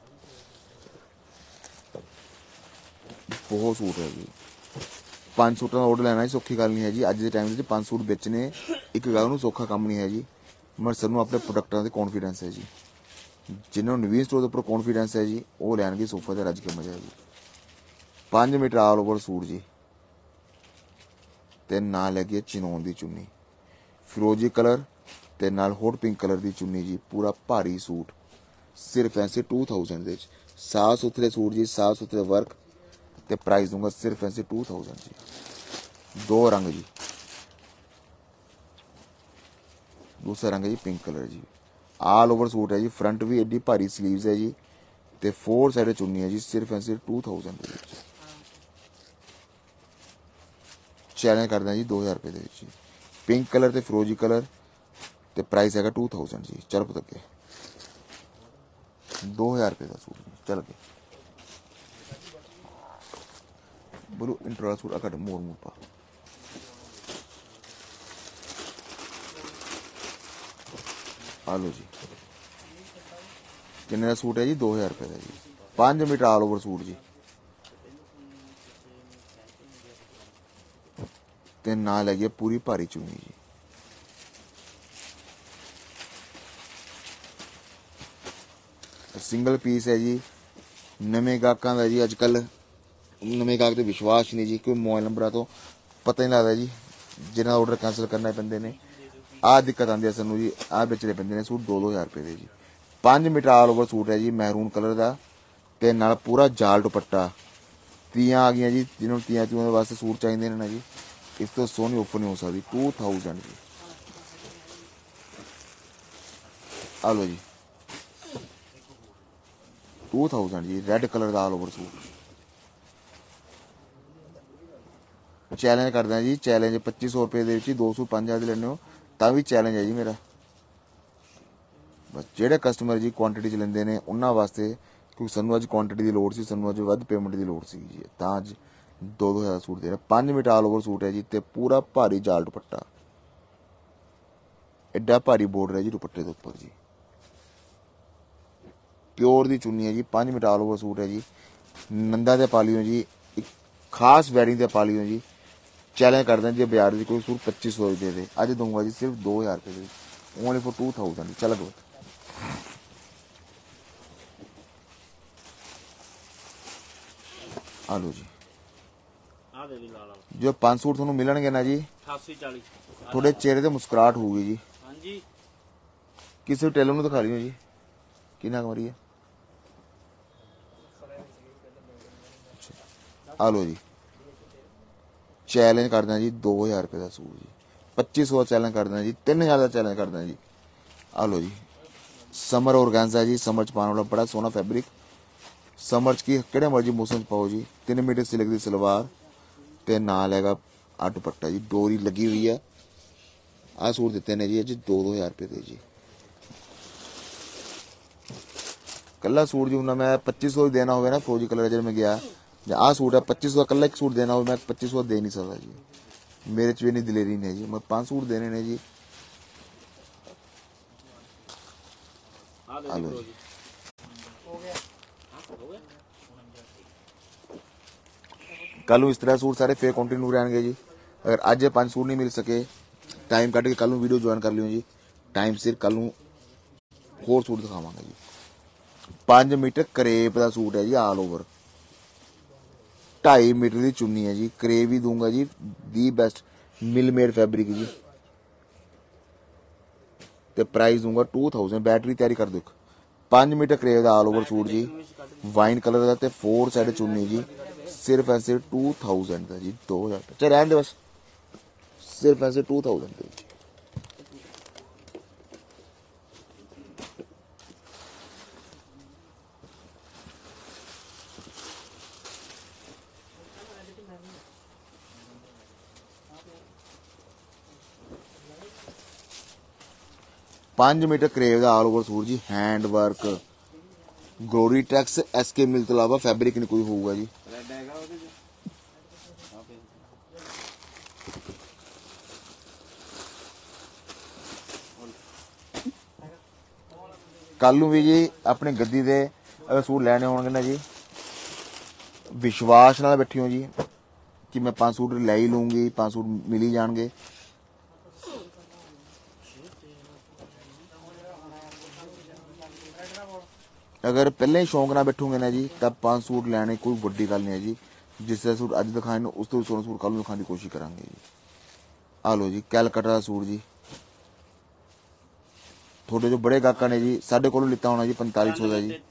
ਬਹੁਤ ਸੂਟ ਹੈ ਜੀ। 5 ਸੂਟਾਂ ਦਾ ਆਰਡਰ ਲੈਣਾ ਜੀ ਸੌਖੀ ਗੱਲ ਨਹੀਂ ਹੈ ਜੀ। ਅੱਜ ਦੇ ਟਾਈਮ ਵਿੱਚ 5 ਸੂਟ ਵੇਚਣੇ ਇੱਕ ਗੱਲ ਨੂੰ ਸੌਖਾ ਕੰਮ ਨਹੀਂ ਹੈ ਜੀ। ਮਰ ਸਾਨੂੰ ਆਪਣੇ ਪ੍ਰੋਡਕਟਾਂ ਤੇ ਕੌਨਫੀਡੈਂਸ ਹੈ ਜੀ। ਜਿਨ੍ਹਾਂ ਨੂੰ ਨਵੀਨ ਸਟੋਰ ਦੇ ਉੱਪਰ ਕੌਨਫੀਡੈਂਸ ਹੈ ਜੀ, ਉਹ ਲੈਣਗੇ ਸੋਫਾ ਤੇ ਰੱਜ ਕੇ ਮਜ਼ਾ ਹੈ ਜੀ। 5 ਮੀਟਰ ਆਲ ਓਵਰ ਸੂਟ ਜੀ, ਤੇ ਨਾਲ ਲੱਗੀ ਚਿਨੋਨ ਦੀ ਚੁੰਨੀ, ਫਿਰੋਜੀ ਕਲਰ ਤੇ ਨਾਲ ਹੌਟ ਪਿੰਕ ਕਲਰ ਦੀ ਚੁੰਨੀ ਜੀ। ਪੂਰਾ ਭਾਰੀ ਸੂਟ ਸਿਰਫ ਐਸੇ 2000 ਦੇ ਵਿੱਚ। ਸਾਫ ਸੁਥਰੇ ਸੂਟ ਜੀ, ਸਾਫ ਸੁਥਰੇ ਵਰਕ, ਤੇ ਪ੍ਰਾਈਸ ਦੂੰਗਾ ਸਿਰਫ ਐਸੇ 2000 ਜੀ। 2 ਰੰਗ ਜੀ। दूसरा रंग है जी पिंक कलर जी। ऑल ओवर सूट है जी। फ्रंट भी एडी भारी स्लीव्स है जी, ते 4 साइड चुन्नी है जी। सिर्फ एंड सिर्फ 2000 ਦੇ ਵਿੱਚ ਚੈलेंज ਕਰਦਾ ਜੀ 2000 ਰੁਪਏ ਦੇ ਵਿੱਚ। ਪਿੰਕ ਕਲਰ ਤੇ ਫਿਰੋਜੀ ਕਲਰ, ਤੇ ਪ੍ਰਾਈਸ ਹੈਗਾ 2000 ਜੀ। ਚਲ ਪੁੱਤ ਅੱਗੇ। 2000 ਰੁਪਏ ਦਾ ਸੂਟ ਜੀ। ਚੱਲ ਅੱਗੇ ਬੋਲੋ। ਇੰਟਰੋ ਵਾਲਾ ਸੂਟ ਅਕੜ ਮੋੜ ਮੋੜ ਪਾ। ਆ ਲਓ ਜੀ, ਕਿੰਨੇ ਦਾ ਸੂਟ ਹੈ ਜੀ? 2000 ਰੁਪਏ ਦਾ ਜੀ। 5 ਮੀਟਰ ਆਲ ਓਵਰ ਸੂਟ ਜੀ, ਤੇ ਨਾਲ ਹੈਗੀ ਪੂਰੀ ਭਾਰੀ ਚੁੰਨੀ ਜੀ। ਸਿੰਗਲ ਪੀਸ ਹੈ ਜੀ। ਨਵੇਂ ਗਾਹਕਾਂ ਦਾ ਜੀ ਅੱਜ ਕੱਲ ਨਵੇਂ ਗਾਹਕ ਤੇ ਵਿਸ਼ਵਾਸ ਨਹੀਂ ਜੀ। ਕੋਈ ਮੋਬਾਈਲ ਨੰਬਰਾਂ ਤੋਂ ਪਤਾ ਨਹੀਂ ਲੱਗਦਾ ਜੀ, ਜਿਹਨਾਂ ਦਾ ਆਰਡਰ ਕੈਂਸਲ ਕਰਨਾ ਪੈਂਦੇ ਨੇ। ਆਹ ਦਿੱਕਤ ਆਉਂਦੀ ਹੈ ਸਾਨੂੰ ਜੀ। ਆਹ ਵੇਚਣੇ ਪੈਂਦੇ ਨੇ ਸੂਟ 2-2000 ਰੁਪਏ ਦੇ ਜੀ। 5 ਮੀਟਰ ਆਲ ਓਵਰ ਸੂਟ ਹੈ ਜੀ, ਮਹਿਰੂਨ ਕਲਰ ਦਾ, ਤੇ ਨਾਲ ਪੂਰਾ ਜਾਲ ਦੁਪੱਟਾ। ਤੀਆਂ ਆ ਗਈਆਂ ਜੀ, ਜਿਹਨਾਂ ਨੂੰ ਤੀਆਂ ਦੇ ਵਾਸਤੇ ਸੂਟ ਚਾਹੀਦੇ ਨੇ ਨਾ ਜੀ, ਇਸ ਤੋਂ ਸੋਹਣੀ ਆਫਰ ਨਹੀਂ ਹੋ ਸਕਦੀ। 2000 ਜੀ। ਆ ਲਓ ਜੀ 2000 ਜੀ। ਰੈੱਡ ਕਲਰ ਦਾ ਆਲ ਓਵਰ ਸੂਟ। ਚੈਲੰਜ ਕਰਦਾ ਜੀ, ਚੈਲੰਜ 2500 ਰੁਪਏ ਦੇ ਵਿੱਚ 2 ਸੂਟ 5000 ਦੇ ਲੈਣੇ ਹੋ ਤਾਂ ਵੀ ਚੈਲੰਜ ਹੈ ਜੀ ਮੇਰਾ। ਬਸ ਜਿਹੜੇ ਕਸਟਮਰ ਜੀ ਕੁਆਂਟਿਟੀ 'ਚ ਲੈਂਦੇ ਨੇ ਉਹਨਾਂ ਵਾਸਤੇ, ਕਿਉਂਕਿ ਸਾਨੂੰ ਅੱਜ ਕੁਆਂਟਿਟੀ ਦੀ ਲੋੜ ਸੀ, ਸਾਨੂੰ ਅੱਜ ਵੱਧ ਪੇਮੈਂਟ ਦੀ ਲੋੜ ਸੀ ਜੀ, ਤਾਂ ਅੱਜ 2-2000 ਸੂਟ ਦੇ ਰਿਹਾ। 5 ਮੀਟਰ ਆਲ ਓਵਰ ਸੂਟ ਹੈ ਜੀ, ਤੇ ਪੂਰਾ ਭਾਰੀ ਜਾਲ ਦੁਪੱਟਾ। ਐਡਾ ਭਾਰੀ ਬੋਰਡਰ ਹੈ ਜੀ ਦੁਪੱਟੇ ਦੇ ਉੱਪਰ ਜੀ। ਪਿਓਰ ਦੀ ਚੁੰਨੀ ਹੈ ਜੀ। 5 ਮੀਟਰ ਆਲ ਓਵਰ ਸੂਟ ਹੈ ਜੀ। ਨੰਦਾ ਤੇ ਪਾ ਲਿਓ ਜੀ, ਇੱਕ ਖਾਸ ਵੈਡਿੰਗ ਤੇ ਪਾ ਲਿਓ ਜੀ। ਚੈਲੰਜ ਕਰਦਾ ਜੀ ਬਾਜ਼ਾਰ ਦੀ ਕੋਈ ਸੂਟ 2500 ਦੇ ਦੇ, ਅੱਜ ਦਊਂਗਾ ਜੀ ਸਿਰਫ 2000 ਰੁਪਏ ਦੇ, ਓਨਲੀ ਫॉर 2000। ਚੱਲ ਗੋ। ਆ ਲਓ ਜੀ। ਆ ਦੇ ਦੀ ਲਾ ਲਾ। ਜੋ 5 ਸੂਟ ਤੁਹਾਨੂੰ ਮਿਲਣਗੇ ਨਾ ਜੀ, 8840 ਤੁਹਾਡੇ ਚਿਹਰੇ ਤੇ ਮੁਸਕਰਾਹਟ ਹੋਊਗੀ ਜੀ। ਹਾਂਜੀ। ਕਿਸੇ ਟੇਲਰ ਨੂੰ ਦਿਖਾ ਲਿਓ ਜੀ ਕਿੰਨਾ ਕਮਰੀ ਹੈ। ਆ ਲਓ ਜੀ, ਚੈਲੰਜ ਕਰਦਾ ਜੀ 2000 ਰੁਪਏ ਦਾ ਸੂਟ ਜੀ। 2500 ਦਾ ਚੈਲੰਜ ਕਰਦਾ ਜੀ। 3000 ਦਾ ਚੈਲੰਜ ਕਰਦਾ ਜੀ। ਆ ਲਓ ਜੀ, ਸਮਰ ਔਰਗੈਂਜ਼ਾ ਜੀ। ਸਮਰ ਚ ਪਾਉਣ ਵਾਲਾ ਬੜਾ ਸੋਹਣਾ ਫੈਬਰਿਕ। ਸਮਰ ਚ ਕੀ ਕਿਹੜੇ ਮਰਜੀ ਮੌਸਮ ਚ ਪਾਓ ਜੀ। 3 ਮੀਟਰ ਸਿਲਕ ਦੀ ਸਲਵਾਰ, ਤੇ ਨਾਲ ਹੈਗਾ ਆ ਦੁਪੱਟਾ ਜੀ। ਡੋਰੀ ਲੱਗੀ ਹੋਈ ਹੈ। ਆਹ ਸੂਟ ਦਿੱਤੇ ਨੇ ਜੀ ਅੱਜ 2000 ਰੁਪਏ ਦੇ ਜੀ। ਕੱਲਾ ਸੂਟ ਜੀ ਹੁਣ ਮੈਂ 2500 ਦੇਣਾ ਹੋਵੇ ਨਾ, ਫਰੋਜੀ ਕਲਰ ਜਿਹੜਾ ਮੈਂ ਗਿਆ, ਜਾਂ ਆਹ ਸੂਟ ਹੈ 2500 ਦਾ ਕੱਲਾ ਇੱਕ ਸੂਟ ਦੇਣਾ ਹੋਵੇ, ਮੈਂ 2500 ਦੇ ਨਹੀਂ ਸਕਦਾ ਜੀ। ਮੇਰੇ ਚ ਵੀ ਇੰਨੀ ਦਲੇਰੀ ਨਹੀਂ ਜੀ। ਮੈਂ 5 ਸੂਟ ਦੇਣੇ ਨੇ ਜੀ। ਆ ਦੇ ਆ ਦੀ ਲਓ ਬ్రో ਜੀ। ਜੀ। ਹੋ ਗਿਆ ਹੋ ਗਿਆ। ਕੱਲ ਨੂੰ ਇਸ ਤਰ੍ਹਾਂ ਸੂਟ ਸਾਰੇ ਫੇਰ ਕੰਟੀਨਿਊ ਰਹਿਣਗੇ ਜੀ। ਅਗਰ ਅੱਜ ਇਹ 5 ਸੂਟ ਨਹੀਂ ਮਿਲ ਸਕੇ, ਟਾਈਮ ਕੱਢ ਕੇ ਕੱਲ ਨੂੰ ਵੀਡੀਓ ਜੁਆਇਨ ਕਰ ਲਿਓ ਜੀ। ਟਾਈਮ ਸਿਰ ਕੱਲ ਨੂੰ ਹੋਰ ਸੂਟ ਦਿਖਾਵਾਂਗਾ ਜੀ। 5 ਮੀਟਰ ਕਰੇਪ ਦਾ ਸੂਟ ਹੈ ਜੀ ਆਲ ਓਵਰ। 2.5 ਮੀਟਰ ਦੀ ਚੁੰਨੀ ਹੈ ਜੀ। ਕਰੇਪ ਵੀ ਦੂੰਗਾ ਜੀ, the best mill made fabric ਜੀ, ਤੇ ਪ੍ਰਾਈਸ ਦੂੰਗਾ 2000। ਬੈਟਰੀ ਤਿਆਰੀ ਕਰ ਦਿਓ। 5 ਮੀਟਰ ਕਰੇਪ ਦਾ ਆਲ ਓਵਰ ਸੂਟ ਜੀ, ਵਾਈਨ ਕਲਰ ਦਾ, ਤੇ 4 ਸਾਈਡ ਚੁੰਨੀ ਜੀ। ਸਿਰਫ ਐਸੇ 2000 ਦਾ ਜੀ। 2000 ਚੱਲ ਰਹਿਣ ਦੇ ਬਸ। ਸਿਰਫ ਐਸੇ 2000 ਦੇ ਜੀ। ਪੰਜ ਮੀਟਰ ਕਰੇਵ ਦਾ ਆਲ ਓਵਰ ਸੂਟ ਜੀ। Hand work, Glory Tex SK mill ਤੋਂ ਇਲਾਵਾ ਫੈਬਰਿਕ ਨਹੀਂ ਕੋਈ ਹੋਊਗਾ ਜੀ। ਰੈਡ ਹੈਗਾ ਉਹਦੇ ਚ ਆਪੇ ਕੱਲ ਨੂੰ ਵੀ ਜੀ ਆਪਣੇ ਗੱਦੀ ਦੇ ਅਗਰ ਸੂਟ ਲੈਣੇ ਹੋਣਗੇ ਨਾ ਜੀ, ਵਿਸ਼ਵਾਸ ਨਾਲ ਬੈਠਿਓ ਜੀ ਕਿ ਮੈਂ 5 ਸੂਟ ਲੈ ਹੀ ਲੂੰਗੀ, 5 ਸੂਟ ਮਿਲ ਹੀ ਜਾਣਗੇ। ਅਗਰ ਪਹਿਲਾਂ ਹੀ ਸ਼ੌਂਕ ਨਾਲ ਬੈਠੋਗੇ ਨਾ ਜੀ ਤਾਂ 5 ਸੂਟ ਲੈਣੇ ਕੋਈ ਵੱਡੀ ਗੱਲ ਨਹੀਂ ਹੈ ਜੀ। ਜਿਸ ਤਰ੍ਹਾਂ ਸੂਟ ਅੱਜ ਦਿਖਾਏ ਨੇ ਉਸ ਤੋਂ ਸੋਹਣਾ ਸੂਟ ਕੱਲ ਨੂੰ ਦਿਖਾਉਣ ਦੀ ਕੋਸ਼ਿਸ਼ ਕਰਾਂਗੇ ਜੀ। ਆ ਲਓ ਜੀ ਕੈਲਕਟਾ ਦਾ ਸੂਟ ਜੀ, ਤੁਹਾਡੇ ਜੋ ਬੜੇ ਗਾਹਕਾਂ ਨੇ ਜੀ ਸਾਡੇ ਕੋਲੋਂ ਲਿੱਤਾ ਹੋਣਾ ਜੀ 4500 ਦਾ ਜੀ।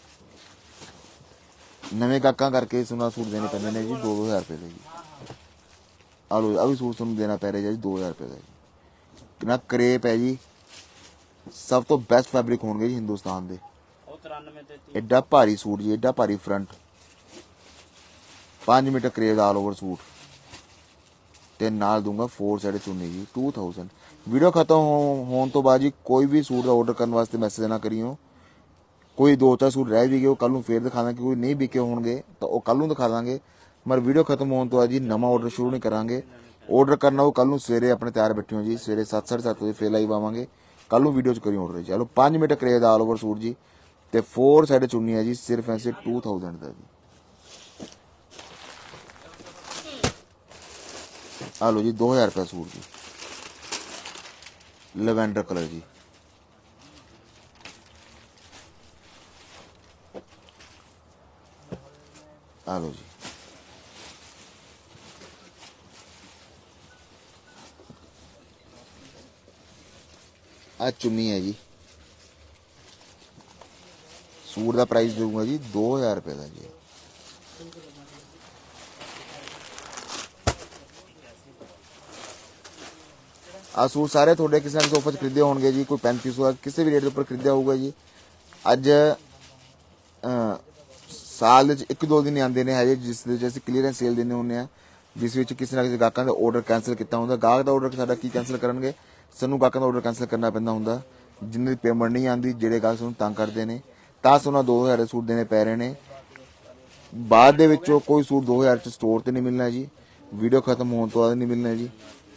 ਨਵੇਂ ਗਾਹਕਾਂ ਕਰਕੇ ਸੁਣਾ ਸੂਟ ਦੇਣੇ ਪੈਂਦੇ ਨੇ ਜੀ 2-2000 ਰੁਪਏ ਦੇ ਜੀ। ਆ ਲਓ ਆ ਵੀ ਸੂਟ ਤੁਹਾਨੂੰ ਦੇਣਾ ਪੈ ਰਿਹਾ ਜੀ 2000 ਰੁਪਏ ਦਾ ਜੀ। ਕਿੰਨਾ ਕਰੇਪ ਹੈ ਜੀ, ਸਭ ਤੋਂ ਬੈਸਟ ਫੈਬਰਿਕ ਹੋਣਗੇ ਜੀ ਹਿੰਦੁਸਤਾਨ ਦੇ। ਉਹ 93 ਤੇ ਐਡਾ ਭਾਰੀ ਸੂਟ ਜੀ, ਐਡਾ ਭਾਰੀ ਫਰੰਟ, 5 ਮੀਟਰ ਕਰੇਪ ਦਾ ਆਲ ਓਵਰ ਸੂਟ ਤੇ ਨਾਲ ਦੂੰਗਾ 4 ਸਾਈਡ ਚੁੰਨੀ ਜੀ 2000। ਵੀਡੀਓ ਖਤਮ ਹੋਣ ਤੋਂ ਬਾਅਦ ਜੀ ਕੋਈ ਵੀ ਸੂਟ ਦਾ ਆਰਡਰ ਕਰਨ ਵਾਸਤੇ ਮੈਸੇਜ ਨਾ ਕਰਿਓ। ਕੋਈ 2-4 ਸੂਟ ਰਹਿ ਵੀ ਗਏ ਉਹ ਕੱਲ ਨੂੰ ਫੇਰ ਦਿਖਾ ਦਾਂਗੇ, ਕੋਈ ਨਹੀਂ ਵਿਕੇ ਹੋਣਗੇ ਤਾਂ ਉਹ ਕੱਲ ਨੂੰ ਦਿਖਾ ਦਾਂਗੇ। ਮਰ ਵੀਡੀਓ ਖਤਮ ਹੋਣ ਤੋਂ ਬਾਅਦ ਜੀ ਨਵਾਂ ਆਰਡਰ ਸ਼ੁਰੂ ਨਹੀਂ ਕਰਾਂਗੇ। ਆਰਡਰ ਕਰਨਾ ਉਹ ਕੱਲ ਨੂੰ ਸਵੇਰੇ ਆਪਣੇ ਤਿਆਰ ਬੈਠੇ ਹੋ ਜੀ, ਸਵੇਰੇ 7-7:30 ਵਜੇ ਫੇਰ ਲਾਈਵ ਆਵਾਂਗੇ। ਕੱਲ ਨੂੰ ਵੀਡੀਓ ਚ ਕਰਿਓ ਆਰਡਰ। ਚਲੋ 5 ਮੀਟਰ ਕਰੇਪ ਦਾ ਆਲ ਓਵਰ ਸੂਟ ਜੀ ਤੇ 4 ਸਾਈਡ ਚੁੰਨੀ ਹੈ ਜੀ, ਸਿਰਫ ਐਸੇ 2000 ਦਾ ਜੀ। ਆ ਲਓ ਜੀ 2000 ਰੁਪਏ ਸੂਟ ਜੀ, ਲਵੈਂਡਰ ਕਲਰ ਜੀ। ਆ ਲਓ ਜੀ ਆ ਚੁੰਨੀ ਹੈ ਜੀ, ਸੂਟ ਦਾ ਪ੍ਰਾਈਸ ਦਊਂਗਾ ਜੀ 2000 ਰੁਪਏ ਦਾ ਜੀ। ਆ ਸੂਟ ਸਾਰੇ ਤੁਹਾਡੇ ਕਿਸੇ ਨਾ ਕਿਸੇ ਆਫਰ 'ਚ ਖਰੀਦੇ ਹੋਣਗੇ ਜੀ, ਕੋਈ 3500 ਕਿਸੇ ਵੀ ਰੇਟ ਦੇ ਉੱਪਰ ਖਰੀਦਿਆ ਹੋਊਗਾ ਜੀ। ਅੱਜ ਸਾਲ ਵਿੱਚ 1-2 ਦਿਨ ਆਉਂਦੇ ਨੇ ਹਜੇ ਜਿਸ ਦੇ ਵਿੱਚ ਅਸੀਂ ਕਲੀਅਰੈਂਸ ਸੇਲ ਦਿੰਦੇ ਹੁੰਦੇ ਆ, ਜਿਸ ਵਿੱਚ ਕਿਸੇ ਨਾ ਕਿਸੇ ਗਾਹਕਾਂ ਦਾ ਆਰਡਰ ਕੈਂਸਲ ਕੀਤਾ ਹੁੰਦਾ। ਗਾਹਕ ਦਾ ਆਰਡਰ ਸਾਡਾ ਕੀ ਕੈਂਸਲ ਕਰਨਗੇ, ਸਾਨੂੰ ਗਾਹਕਾਂ ਦਾ ਆਰਡਰ ਕੈਂਸਲ ਕਰਨਾ ਪੈਂਦਾ ਹੁੰਦਾ। ਜਿਨ੍ਹਾਂ ਦੀ ਪੇਮੈਂਟ ਨਹੀਂ ਆਉਂਦੀ, ਜਿਹੜੇ ਗਾਹਕ ਸਾਨੂੰ ਤੰਗ ਕਰਦੇ ਨੇ, ਤਾਂ ਸਾਨੂੰ 2000 ਦੇ ਸੂਟ ਦੇਣੇ ਪੈ ਰਹੇ ਨੇ। ਬਾਅਦ ਦੇ ਵਿੱਚੋਂ ਕੋਈ ਸੂਟ 2000 ਚ ਸਟੋਰ ਤੇ ਨਹੀਂ ਮਿਲਣਾ ਜੀ, ਵੀਡੀਓ ਖਤਮ ਹੋਣ ਤੋਂ ਬਾਅਦ ਨਹੀਂ ਮਿਲਣਾ ਜੀ।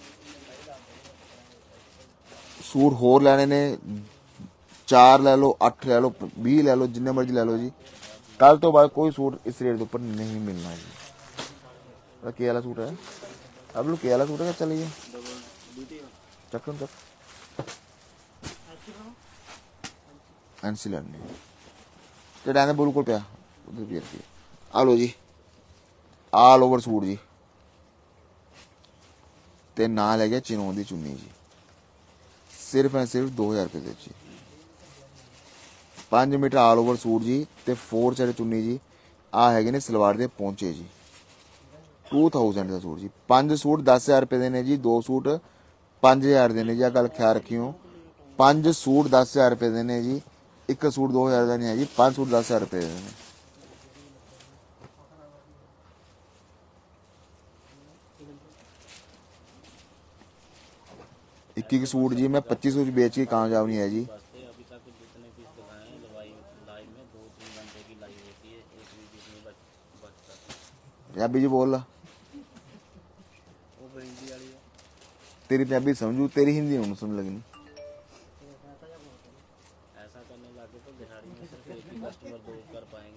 ਸੂਟ ਹੋਰ ਲੈਣੇ ਨੇ 4 ਲੈ ਲਓ, 8 ਲੈ ਲਓ, 20 ਲੈ ਲਓ, ਜਿੰਨੇ ਮਰਜ਼ੀ ਲੈ ਲਓ ਜੀ। ਕੱਲ ਤੋਂ ਬਾਅਦ ਕੋਈ ਸੂਟ ਇਸ ਰੇਟ ਦੇ ਉੱਪਰ ਨਹੀਂ ਮਿਲਣਾ ਜੀ। ਕੀ ਵਾਲਾ ਸੂਟ ਹੈ अब लोग क्या सूट है चलिए चक्कर तक एनसी लड़ने ਤੇ ਡਾਂ ਦੇ ਬਿਲਕੁਲ ਪਿਆ ਉਧਰ ਵੀ ਰੱਖੀ। ਆ ਲੋ ਜੀ ਆਲ ਓਵਰ ਸੂਟ ਜੀ ਤੇ ਨਾਲ ਹੈ ਗਿਆ ਚਿਨੋਨ ਦੀ ਚੁੰਨੀ ਜੀ, ਸਿਰਫ ਐ ਸਿਰਫ 2000 ਰੁਪਏ ਦੇ ਜੀ। 5 ਮੀਟਰ ਆਲ ਓਵਰ ਸੂਟ ਜੀ ਤੇ 4 ਸਾਈਡ ਚੁੰਨੀ ਜੀ। ਆ ਹੈਗੇ ਨੇ ਸਲਵਾਰ ਦੇ ਪਹੁੰਚੇ ਜੀ, 2000 ਦਾ ਸੂਟ ਜੀ। 5 ਸੂਟ 10000 ਰੁਪਏ ਦੇ ਨੇ ਜੀ, 2 ਸੂਟ 5000 ਦੇ ਨੇ ਜੀ। ਆ ਗੱਲ ਖਿਆਲ ਰੱਖਿਓ, 5 ਸੂਟ 10000 ਰੁਪਏ ਦੇ ਨੇ ਜੀ, ਇੱਕ ਸੂਟ 2000 ਦਾ ਨਹੀਂ ਹੈ ਜੀ, 5 ਸੂਟ 10000 ਰੁਪਏ ਦੇ ਨੇ। ਇੱਕ सूट जी मैं 2500 बेच के कामयाब नहीं है जी। अभी तक जितने पीस दिखाए हैं लाइव में 2-3 घंटे की लाइव होती है, एक भी पीस नहीं बचता। पंजाबी जी बोल वो हिंदी वाली है, तेरी पंजाबी समझू, तेरी हिंदी नहीं सुन लगनी। ऐसा करने लगे तो दिहाड़ी में सिर्फ एक ही कस्टमर दो कर पाएंगे।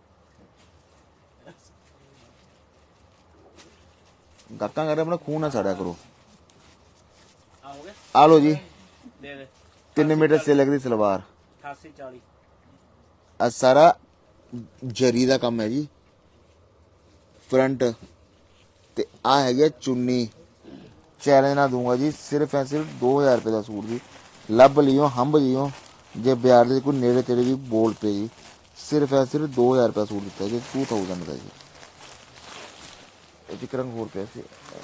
गाका कर अपना खून ना साड़ा करो। आओगे आ लो जी दे दे 3 मीटर से लगती सलवार, 88-40 सारा जरी का काम है जी। फ्रंट ते आ है चुन्नी, चैलेंज ना दूंगा जी, सिर्फ है सिर्फ 2000 रुपए का सूट जी। लभ लियो हंब लियो जे बाजार के कोई नेड़े तेड़े भी बोल पे जी, सिर्फ है सिर्फ 2000 रुपया सूट दिता जी, 2000 का जी। एक रंग होर पैसे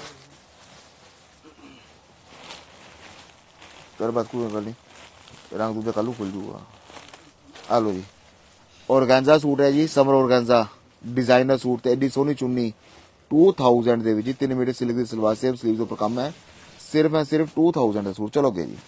कर बात कोई गल नहीं, रंग दूजा कल खुल जूगा। आ लो जी ऑर्गेन्जा सूट है जी, समर ऑर्गेन्जा डिजाइनर सूट ते एडी सोहनी चुन्नी 2000 दे विच जी। 3 मीटर सिल्क दी सलवार, सेम स्लीव्स ऊपर काम है, सिर्फ है सिर्फ 2000 का सूट। चलो गए जी।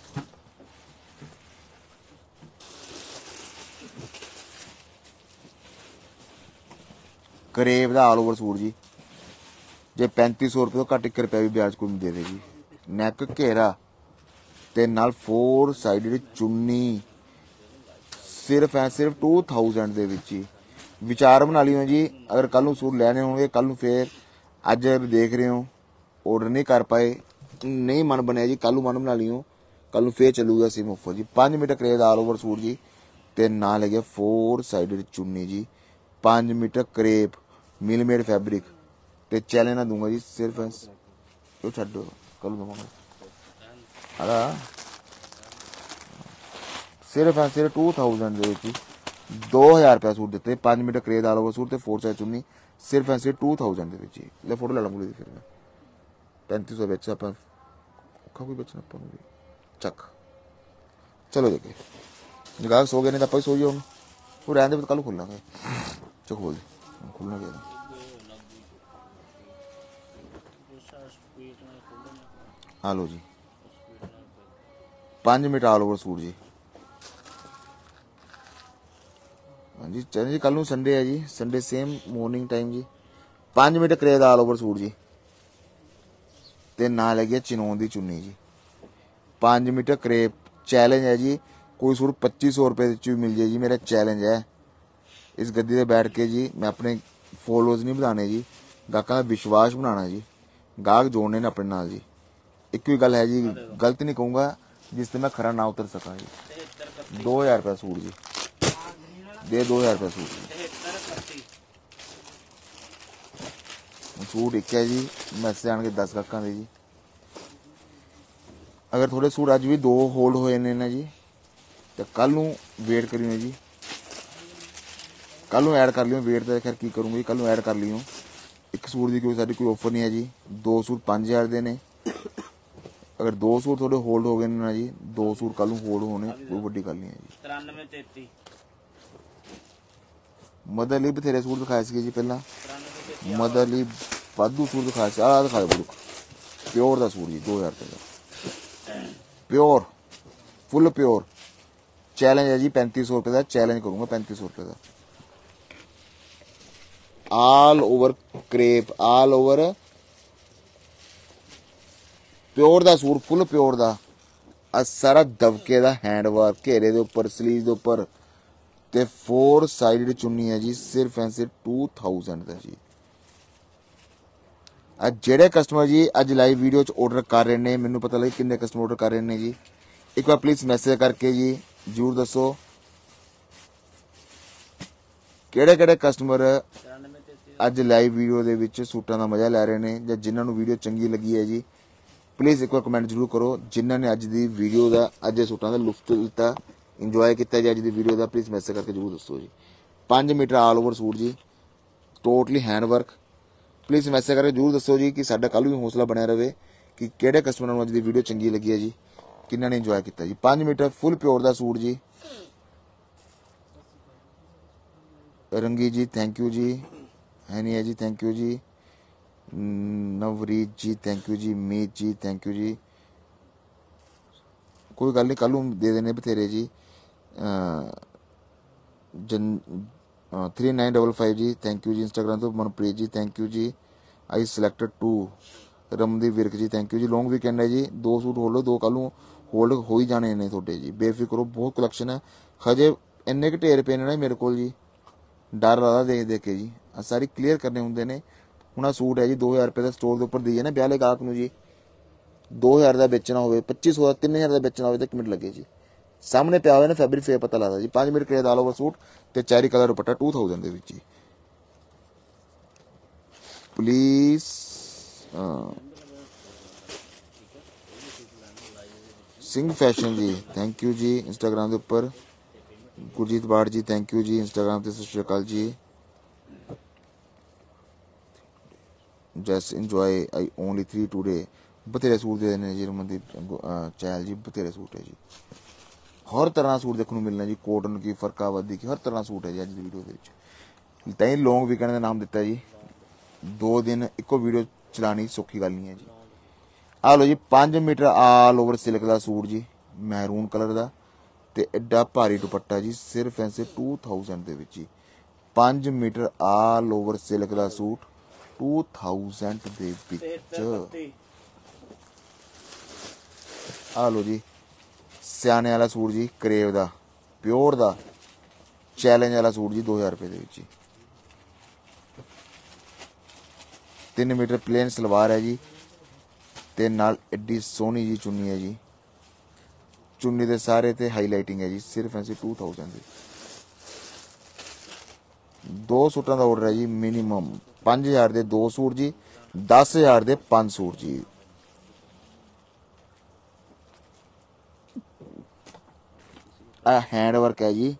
ਕਰੇਵ ਦਾ ਆਲ ਓਵਰ ਸੂਟ ਜੀ। ਜੇ 3500 ਰੁਪਏ ਤੋਂ ਘੱਟ 1 ਰੁਪਇਆ ਵੀ ਵਿਆਜ ਕੋਈ ਦੇ ਦੇ ਜੀ। ਨੈਕ ਘੇਰਾ ਤੇ ਨਾਲ 4 ਸਾਈਡਡ ਚੁੰਨੀ ਸਿਰਫ 2000 ਦੇ ਵਿੱਚ ਹੀ। ਵਿਚਾਰ ਬਣਾ ਲਿਓ ਜੀ, ਅਗਰ ਕੱਲ ਨੂੰ ਸੂਟ ਲੈਣੇ ਹੋਣਗੇ ਕੱਲ ਨੂੰ, ਫੇਰ ਅੱਜ ਦੇਖ ਰਹੇ ਹੋ ਆਰਡਰ ਨਹੀਂ ਕਰ ਪਾਏ, ਨਹੀਂ ਮਨ ਬਣਿਆ ਜੀ, ਕੱਲ ਨੂੰ ਮਨ ਬਣਾ ਲਿਓ, ਕੱਲ ਨੂੰ ਫੇਰ ਚੱਲੂਗਾ ਸੇਮ ਆਫਰ ਜੀ। 5 ਮੀਟਰ ਕਰੇਵ ਦਾ ਆਲ ਓਵਰ ਸੂਟ ਜੀ ਤੇ ਨਾਲ ਹੈਗੇ 4 ਸਾਈਡਡ ਚੁੰਨੀ ਜੀ। 5 ਮੀਟਰ ਕਰੇਪ ਮਿਲਮੇਡ ਫੈਬਰਿਕ ਤੇ ਚੈਲੰਜ ਨਾ ਦੂੰਗਾ ਜੀ, ਸਿਰਫ ਉਹ ਛੱਡੋ ਕੱਲ ਨੂੰ ਦਵਾਂਗਾ ਆਦਾ ਸਿਰਫ 2000 ਦੇ ਵਿੱਚ 2000 ਰੁਪਏ ਸੂਟ ਦਿੱਤੇ। 5 ਮੀਟਰ ਕਰੇਪ ਦਾ ਆਲ ਓਵਰ ਸੂਟ ਤੇ 4 ਸਾਈਡ ਚੁੰਨੀ ਸਿਰਫ 2000 ਦੇ ਵਿੱਚ ਹੀ। ਲੈ ਫੋਟੋ ਲੈ ਲਾਂਗੇ ਫਿਰ ਮੈਂ 3500 ਵਿੱਚ ਆਪਾਂ ਔਖਾ ਕੋਈ ਬਚਣਾ ਆਪਾਂ ਨੂੰ ਵੀ ਚੱਕ। ਚਲੋ ਦੇਖੇ ਜਗਾਹ ਸੋ ਗਏ ਨੇ ਤਾਂ ਆਪਾਂ ਹੀ ਸੋ ਜਾਈਏ ਹੁਣ, ਉਹ ਰਹਿਣ ਦੇ ਕੱਲ ਨੂੰ ਖੋਲਾਂਗੇ। ਚੋ ਖੋਲ ਖੁੱਲਣਾ ਗਿਆ ਆ ਲੋ ਜੀ। 5 ਮੀਟਰ ਆਲ ਓਵਰ ਸੂਟ ਜੀ। ਹਾਂਜੀ ਚਲ ਜੀ, ਕੱਲ ਨੂੰ ਸੰਡੇ ਹੈ ਜੀ, ਸੰਡੇ ਸੇਮ ਮਾਰਨਿੰਗ ਟਾਈਮ ਜੀ। 5 ਮੀਟਰ ਕਰੇਵ ਦਾ ਆਲ ਓਵਰ ਸੂਟ ਜੀ ਤੇ ਨਾਲ ਹੈਗੀ ਚਿਨੋਨ ਦੀ ਚੁੰਨੀ ਜੀ। 5 ਮੀਟਰ ਕਰੇਪ ਚੈਲੰਜ ਹੈ ਜੀ। ਕੋਈ ਸੂਟ 2500 ਰੁਪਏ ਵਿੱਚ ਵੀ ਮਿਲ ਜਾਏ ਜੀ, ਮੇਰਾ ਚੈਲੰਜ ਹੈ। ਇਸ ਗੱਦੀ ਤੇ ਬੈਠ ਕੇ ਜੀ ਮੈਂ ਆਪਣੇ ਫੋਲੋਅਰਸ ਨਹੀਂ ਵਧਾਣੇ ਜੀ, ਗਾਹਕਾਂ ਦਾ ਵਿਸ਼ਵਾਸ ਬਣਾਉਣਾ ਜੀ, ਗਾਹਕ ਜੋੜਨੇ ਨੇ ਆਪਣੇ ਨਾਲ ਜੀ। ਇੱਕ ਵੀ ਗੱਲ ਹੈ ਜੀ, ਗਲਤ ਨਹੀਂ ਕਹੂੰਗਾ ਜਿਸ ਤੇ ਮੈਂ ਖਰਾ ਨਾ ਉਤਰ ਸਕਾਂ ਜੀ। 2000 ਰੁਪਏ ਸੂਟ ਜੀ ਦੇ 2000 ਰੁਪਏ ਸੂਟ ਜੀ। ਸੂਟ ਇੱਕ ਹੈ ਜੀ, ਮੈਸੇਜ ਆਣਗੇ 10 ਗਾਹਕਾਂ ਦੇ ਜੀ। ਅਗਰ ਥੋੜੇ ਸੂਟ ਅੱਜ ਵੀ 2 ਹੋਲਡ ਹੋਏ ਨੇ ਨਾ ਜੀ, ਤੇ ਕੱਲ ਨੂੰ ਵੇਟ ਕਰਿਓ ਜੀ, ਕੱਲ ਨੂੰ ਐਡ ਕਰ ਲਿਓ। ਵੇਟ ਤਾਂ ਖੈਰ ਕੀ ਕਰੂੰਗੀ, ਕੱਲ ਨੂੰ ਐਡ ਕਰ ਲਿਓ। ਇੱਕ ਸੂਟ ਦੀ ਸਾਡੀ ਕੋਈ ਆਫਰ ਨਹੀਂ ਹੈ ਜੀ। 2 ਸੂਟ 5000 ਦੇ ਨੇ। ਅਗਰ 2 ਸੂਟ ਤੁਹਾਡੇ ਹੋਲਡ ਹੋ ਗਏ ਨੇ ਨਾ ਜੀ, 2 ਸੂਟ ਕੱਲ ਨੂੰ ਹੋਲਡ ਹੋਣੇ, ਕੋਈ ਵੱਡੀ ਗੱਲ ਨਹੀਂ ਹੈ ਜੀ। 9333 ਮਦਰ ਲਈ ਬਥੇਰੇ ਸੂਟ ਦਿਖਾਏ ਸੀਗੇ ਜੀ ਪਹਿਲਾਂ, ਮਦਰ ਲਈ ਵਾਧੂ ਸੂਟ ਦਿਖਾਏ ਸੀ। ਆਹ ਦਿਖਾਓ ਬਲੂਕ ਪਿਓਰ ਦਾ ਸੂਟ ਜੀ 2000 ਰੁਪਏ ਦਾ, ਪਿਓਰ ਫੁੱਲ ਪਿਓਰ। ਚੈਲੰਜ ਹੈ ਜੀ 3500 ਰੁਪਏ ਦਾ, ਚੈਲੰਜ ਕਰੂੰਗਾ 3500 ਰੁਪਏ ਦਾ। All over crepe, all over pure ਦਾ ਸੂਟ, ਫੁੱਲ ਪਿਓਰ ਦਾ। ਆ ਸਾਰਾ ਦਬਕੇ ਦਾ ਹੈਂਡ ਵਰਕ, ਘੇਰੇ ਦੇ ਉੱਪਰ, ਸਲੀਵ ਦੇ ਉੱਪਰ ਤੇ 4 ਸਾਈਡਡ ਚੁੰਨੀ ਹੈ ਜੀ, ਸਿਰਫ ਐਂਡ ਸਿਰਫ 2000 ਦਾ ਜੀ। ਅੱਜ ਜਿਹੜੇ ਕਸਟਮਰ ਜੀ ਅੱਜ ਲਾਈਵ ਵੀਡੀਓ 'ਚ ਆਰਡਰ ਕਰ ਰਹੇ ਨੇ, ਮੈਨੂੰ ਪਤਾ ਲੱਗੇ ਕਿੰਨੇ ਕਸਟਮਰ ਆਰਡਰ ਕਰ ਰਹੇ ਨੇ ਜੀ। ਇੱਕ ਵਾਰ ਪਲੀਜ਼ ਮੈਸੇਜ ਕਰਕੇ ਜੀ ਜ਼ਰੂਰ ਦੱਸੋ ਕਿਹੜੇ ਕਿਹੜੇ ਕਸਟਮਰ ਅੱਜ ਲਾਈਵ ਵੀਡੀਓ ਦੇ ਵਿੱਚ ਸੂਟਾਂ ਦਾ ਮਜ਼ਾ ਲੈ ਰਹੇ ਨੇ, ਜਾਂ ਜਿਨ੍ਹਾਂ ਨੂੰ ਵੀਡੀਓ ਚੰਗੀ ਲੱਗੀ ਹੈ ਜੀ। ਪਲੀਜ਼ ਇੱਕ ਵਾਰ ਕਮੈਂਟ ਜ਼ਰੂਰ ਕਰੋ। ਜਿਨ੍ਹਾਂ ਨੇ ਅੱਜ ਦੀ ਵੀਡੀਓ ਦਾ, ਅੱਜ ਦੇ ਸੂਟਾਂ ਦਾ ਲੁਤਫ ਲਿੱਤਾ, ਇੰਜੋਏ ਕੀਤਾ ਜੀ ਅੱਜ ਦੀ ਵੀਡੀਓ ਦਾ, ਪਲੀਜ਼ ਮੈਸੇਜ ਕਰਕੇ ਜ਼ਰੂਰ ਦੱਸੋ ਜੀ। 5 ਮੀਟਰ ਆਲ ਓਵਰ ਸੂਟ ਜੀ, totally hand work. Please message ਕਰਕੇ ਜ਼ਰੂਰ ਦੱਸੋ ਜੀ ਕਿ ਸਾਡਾ ਕੱਲ ਵੀ ਹੌਸਲਾ ਬਣਿਆ ਰਹੇ ਕਿ ਕਿਹੜੇ ਕਸਟਮਰਾਂ ਨੂੰ ਅੱਜ ਦੀ ਵੀਡੀਓ ਚੰਗੀ ਲੱਗੀ ਹੈ ਜੀ, ਕਿੰਨਾਂ ਨੇ ਇੰਜੋਏ ਕੀਤਾ ਜੀ। 5 ਮੀਟਰ ਫੁੱਲ ਪਿਓਰ ਦਾ ਸੂਟ ਜੀ। ਰੰਗੀ ਜੀ ਥੈਂਕ ਯੂ ਜੀ, ਹੈਨੀ ਹੈ ਜੀ ਥੈਂਕ ਯੂ ਜੀ, ਨਵਰੀਤ ਜੀ ਥੈਂਕ ਯੂ ਜੀ, ਮੀਤ ਜੀ ਥੈਂਕ ਯੂ ਜੀ। ਕੋਈ ਗੱਲ ਨਹੀਂ, ਕੱਲ ਨੂੰ ਦੇ ਦੇਣੇ ਬਥੇਰੇ ਜੀ। 3955 ਜੀ ਥੈਂਕ ਯੂ ਜੀ। ਇੰਸਟਾਗ੍ਰਾਮ ਤੋਂ ਮਨਪ੍ਰੀਤ ਜੀ ਥੈਂਕ ਯੂ ਜੀ। ਆਈ ਸਿਲੈਕਟਡ 2 ਰਮਨਦੀਪ ਵਿਰਕ ਜੀ ਥੈਂਕ ਯੂ ਜੀ। ਲੌਂਗ ਵੀਕਐਂਡ ਹੈ ਜੀ, 2 ਸੂਟ ਹੋਲੋ, 2 ਕੱਲ ਨੂੰ ਹੋਲਡ ਹੋ ਹੀ ਜਾਣੇ ਨੇ ਤੁਹਾਡੇ ਜੀ, ਬੇਫਿਕਰ ਹੋ। ਬਹੁਤ ਕਲੈਕਸ਼ਨ ਹੈ, ਹਜੇ ਇੰਨੇ ਕੁ ਢੇਰ ਪਏ ਨੇ ਨਾ ਮੇਰੇ ਕੋਲ ਜੀ, ਡਰ ਲੱਗਦਾ ਦੇਖ ਦੇਖ ਕੇ ਜੀ। ਆ ਸਾਰੀ ਕਲੀਅਰ ਕਰਨੇ ਹੁੰਦੇ ਨੇ। ਹੁਣ ਆ ਸੂਟ ਹੈ ਜੀ 2000 ਰੁਪਏ ਦਾ, ਸਟੋਰ ਦੇ ਉੱਪਰ ਦਈਏ ਨਾ ਵਿਆਹ ਵਾਲੇ ਗਾਹਕ ਨੂੰ ਜੀ। 2000 ਦਾ ਵੇਚਣਾ ਹੋਵੇ, 2500 ਦਾ, 3000 ਦਾ ਵੇਚਣਾ ਹੋਵੇ ਤਾਂ 1 ਮਿੰਟ ਲੱਗੇ ਜੀ। ਸਾਹਮਣੇ ਪਿਆ ਹੋਇਆ ਨਾ ਫੈਬਰਿਕ, ਫੇਰ ਪਤਾ ਲੱਗਦਾ ਜੀ। 5 ਮੀਟਰ ਦਾ ਆਲ ਓਵਰ ਸੂਟ ਤੇ ਚੈਰੀ ਕਲਰ ਦੁਪੱਟਾ 2000 ਦੇ ਵਿੱਚ ਜੀ। Please Singh fashion ji thank you ਜੀ। ਇੰਸਟਾਗ੍ਰਾਮ ਦੇ ਉੱਪਰ ਗੁਰਜੀਤ ਬਾੜ ਜੀ ਥੈਂਕ ਯੂ ਜੀ। ਇੰਸਟਾਗ੍ਰਾਮ ਤੇ ਸਤਿ ਸ਼੍ਰੀ ਅਕਾਲ ਜੀ। Just enjoy I only 3 today. ਬਥੇਰੇ ਸੂਟ ਦੇ ਨੇ ਜੀ ਰਮਨਦੀਪ ਚਹਿਲ ਜੀ, ਬਥੇਰੇ ਸੂਟ ਹੈ ਜੀ। ਹਰ ਤਰ੍ਹਾਂ ਸੂਟ ਦੇਖਣ ਨੂੰ ਮਿਲਣਾ ਜੀ, ਕੋਟਨ ਕੀ, ਫਰਕਾਵਾਦੀ ਕੀ, ਹਰ ਤਰ੍ਹਾਂ ਸੂਟ ਹੈ ਜੀ ਅੱਜ ਦੀ ਵੀਡੀਓ ਦੇ ਵਿੱਚ। ਤਾਂ ਹੀ ਲੌਂਗ ਵੀਕਐਂਡ ਦਾ ਨਾਮ ਦਿੱਤਾ ਜੀ। 2 ਦਿਨ ਇੱਕੋ ਵੀਡੀਓ ਚਲਾਣੀ ਸੌਖੀ ਗੱਲ ਨਹੀਂ ਹੈ ਜੀ। ਆ ਲਓ ਜੀ 5 ਮੀਟਰ ਆਲ ਓਵਰ ਸਿਲਕ ਦਾ ਸੂਟ ਜੀ, ਮੈਰੂਨ ਕਲਰ ਦਾ ਤੇ ਐਡਾ ਭਾਰੀ ਦੁਪੱਟਾ ਜੀ, ਸਿਰਫ ਐਸੇ 2000 ਦੇ ਵਿੱਚ ਜੀ। 5 मीटर आल ओवर सिल्क का सूट 2000 ਦੇ ਵਿੱਚ। ਆ ਲੋ ਜੀ ਸਿਆਣੇ ਵਾਲਾ ਸੂਟ ਜੀ, ਕਰੇਵ ਦਾ ਪਿਓਰ ਦਾ ਚੈਲੰਜ ਵਾਲਾ ਸੂਟ ਜੀ 2000 ਰੁਪਏ ਦੇ ਵਿੱਚ। 3 ਮੀਟਰ ਪਲੇਨ ਸਲਵਾਰ ਹੈ ਜੀ ਤੇ ਨਾਲ ਐਡੀ ਸੋਹਣੀ ਜੀ ਚੁੰਨੀ ਹੈ ਜੀ। ਚੁੰਨੀ ਦੇ ਸਾਰੇ ਤੇ ਹਾਈਲਾਈਟਿੰਗ ਹੈ ਜੀ, ਸਿਰਫ ਐਸੀ 2000 ਦੀ। 2 ਸੂਟਾਂ ਦਾ ਆਰਡਰ ਹੈ ਜੀ ਮਿਨੀਮਮ। 5000 ਦੇ 2 ਸੂਟ ਜੀ, 10000 ਦੇ 5 ਸੂਟ ਜੀ। ਆ ਹੈਂਡ ਵਰਕ ਹੈ ਜੀ,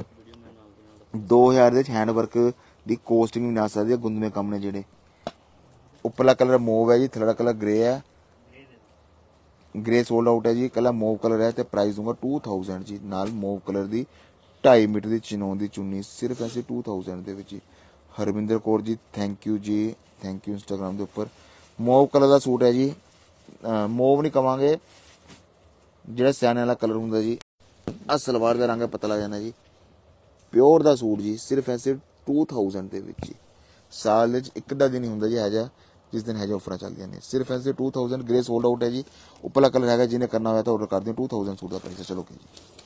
2000 ਦੇ ਹੈਂਡ ਵਰਕ ਦੀ ਕੋਸਟਿੰਗ ਵੀ ਨਾ ਸਕਦੀ ਹੈ। ਗੁੰਦਵੇਂ ਕੰਮ ਨੇ ਜਿਹੜੇ। ਉੱਪਰਲਾ ਕਲਰ ਮੋਵ ਹੈ ਜੀ, ਥੱਲੜਾ ਕਲਰ ਗ੍ਰੇ ਹੈ। ਗ੍ਰੇ ਸੋਲਡ ਆਊਟ ਹੈ ਜੀ, ਕੱਲਾ ਮੋਵ ਕਲਰ ਹੈ ਤੇ ਪ੍ਰਾਈਸ ਦੂੰਗਾ 2000 ਜੀ। ਨਾਲ ਮੋਵ ਕਲਰ ਦੀ 2.5 ਮੀਟਰ ਦੀ ਚਿਨੋਨ ਦੀ ਚੁੰਨੀ, ਸਿਰਫ ਐਸੇ 2000 ਦੇ ਵਿੱਚ। ਹਰਵਿੰਦਰ ਕੌਰ ਜੀ ਥੈਂਕ ਯੂ ਜੀ, ਥੈਂਕ ਯੂ। ਇੰਸਟਾਗ੍ਰਾਮ ਦੇ ਉੱਪਰ ਮੋਵ ਕਲਰ ਦਾ ਸੂਟ ਹੈ ਜੀ। ਮੋਵ ਨਹੀਂ ਕਵਾਂਗੇ, ਜਿਹੜਾ ਸਿਆਣੇ ਵਾਲਾ ਕਲਰ ਹੁੰਦਾ ਜੀ। ਆ ਸਲਵਾਰ ਦਾ ਰੰਗ ਪਤਾ ਲੱਗ ਜਾਂਦਾ ਜੀ। ਪਿਓਰ ਦਾ ਸੂਟ ਜੀ, ਸਿਰਫ ਐਸੇ 2000 ਦੇ ਵਿੱਚ ਜੀ। ਸਾਲ ਵਿੱਚ ਇੱਕ ਦਾ ਦਿਨ ਹੀ ਹੁੰਦਾ ਜੀ ਹੈ ਜਾ ਜਿਸ ਦਿਨ ਹੈ ਜਾ ਆਫਰਾਂ ਚੱਲਦੀਆਂ ਨੇ। ਸਿਰਫ ਐਸੇ 2000। ਗ੍ਰੇ ਸੋਲਡ ਆਊਟ ਹੈ ਜੀ। ਉੱਪਰਲਾ ਕਲਰ ਹੈਗਾ, ਜਿਹਨੇ ਕਰਨਾ ਹੋਇਆ ਤਾਂ ਆਰਡਰ ਕਰ ਦਿਓ। 2000 ਸੂਟ ਦਾ ਪ੍ਰਾਈਸ ਹੈ। ਚਲੋ ਜੀ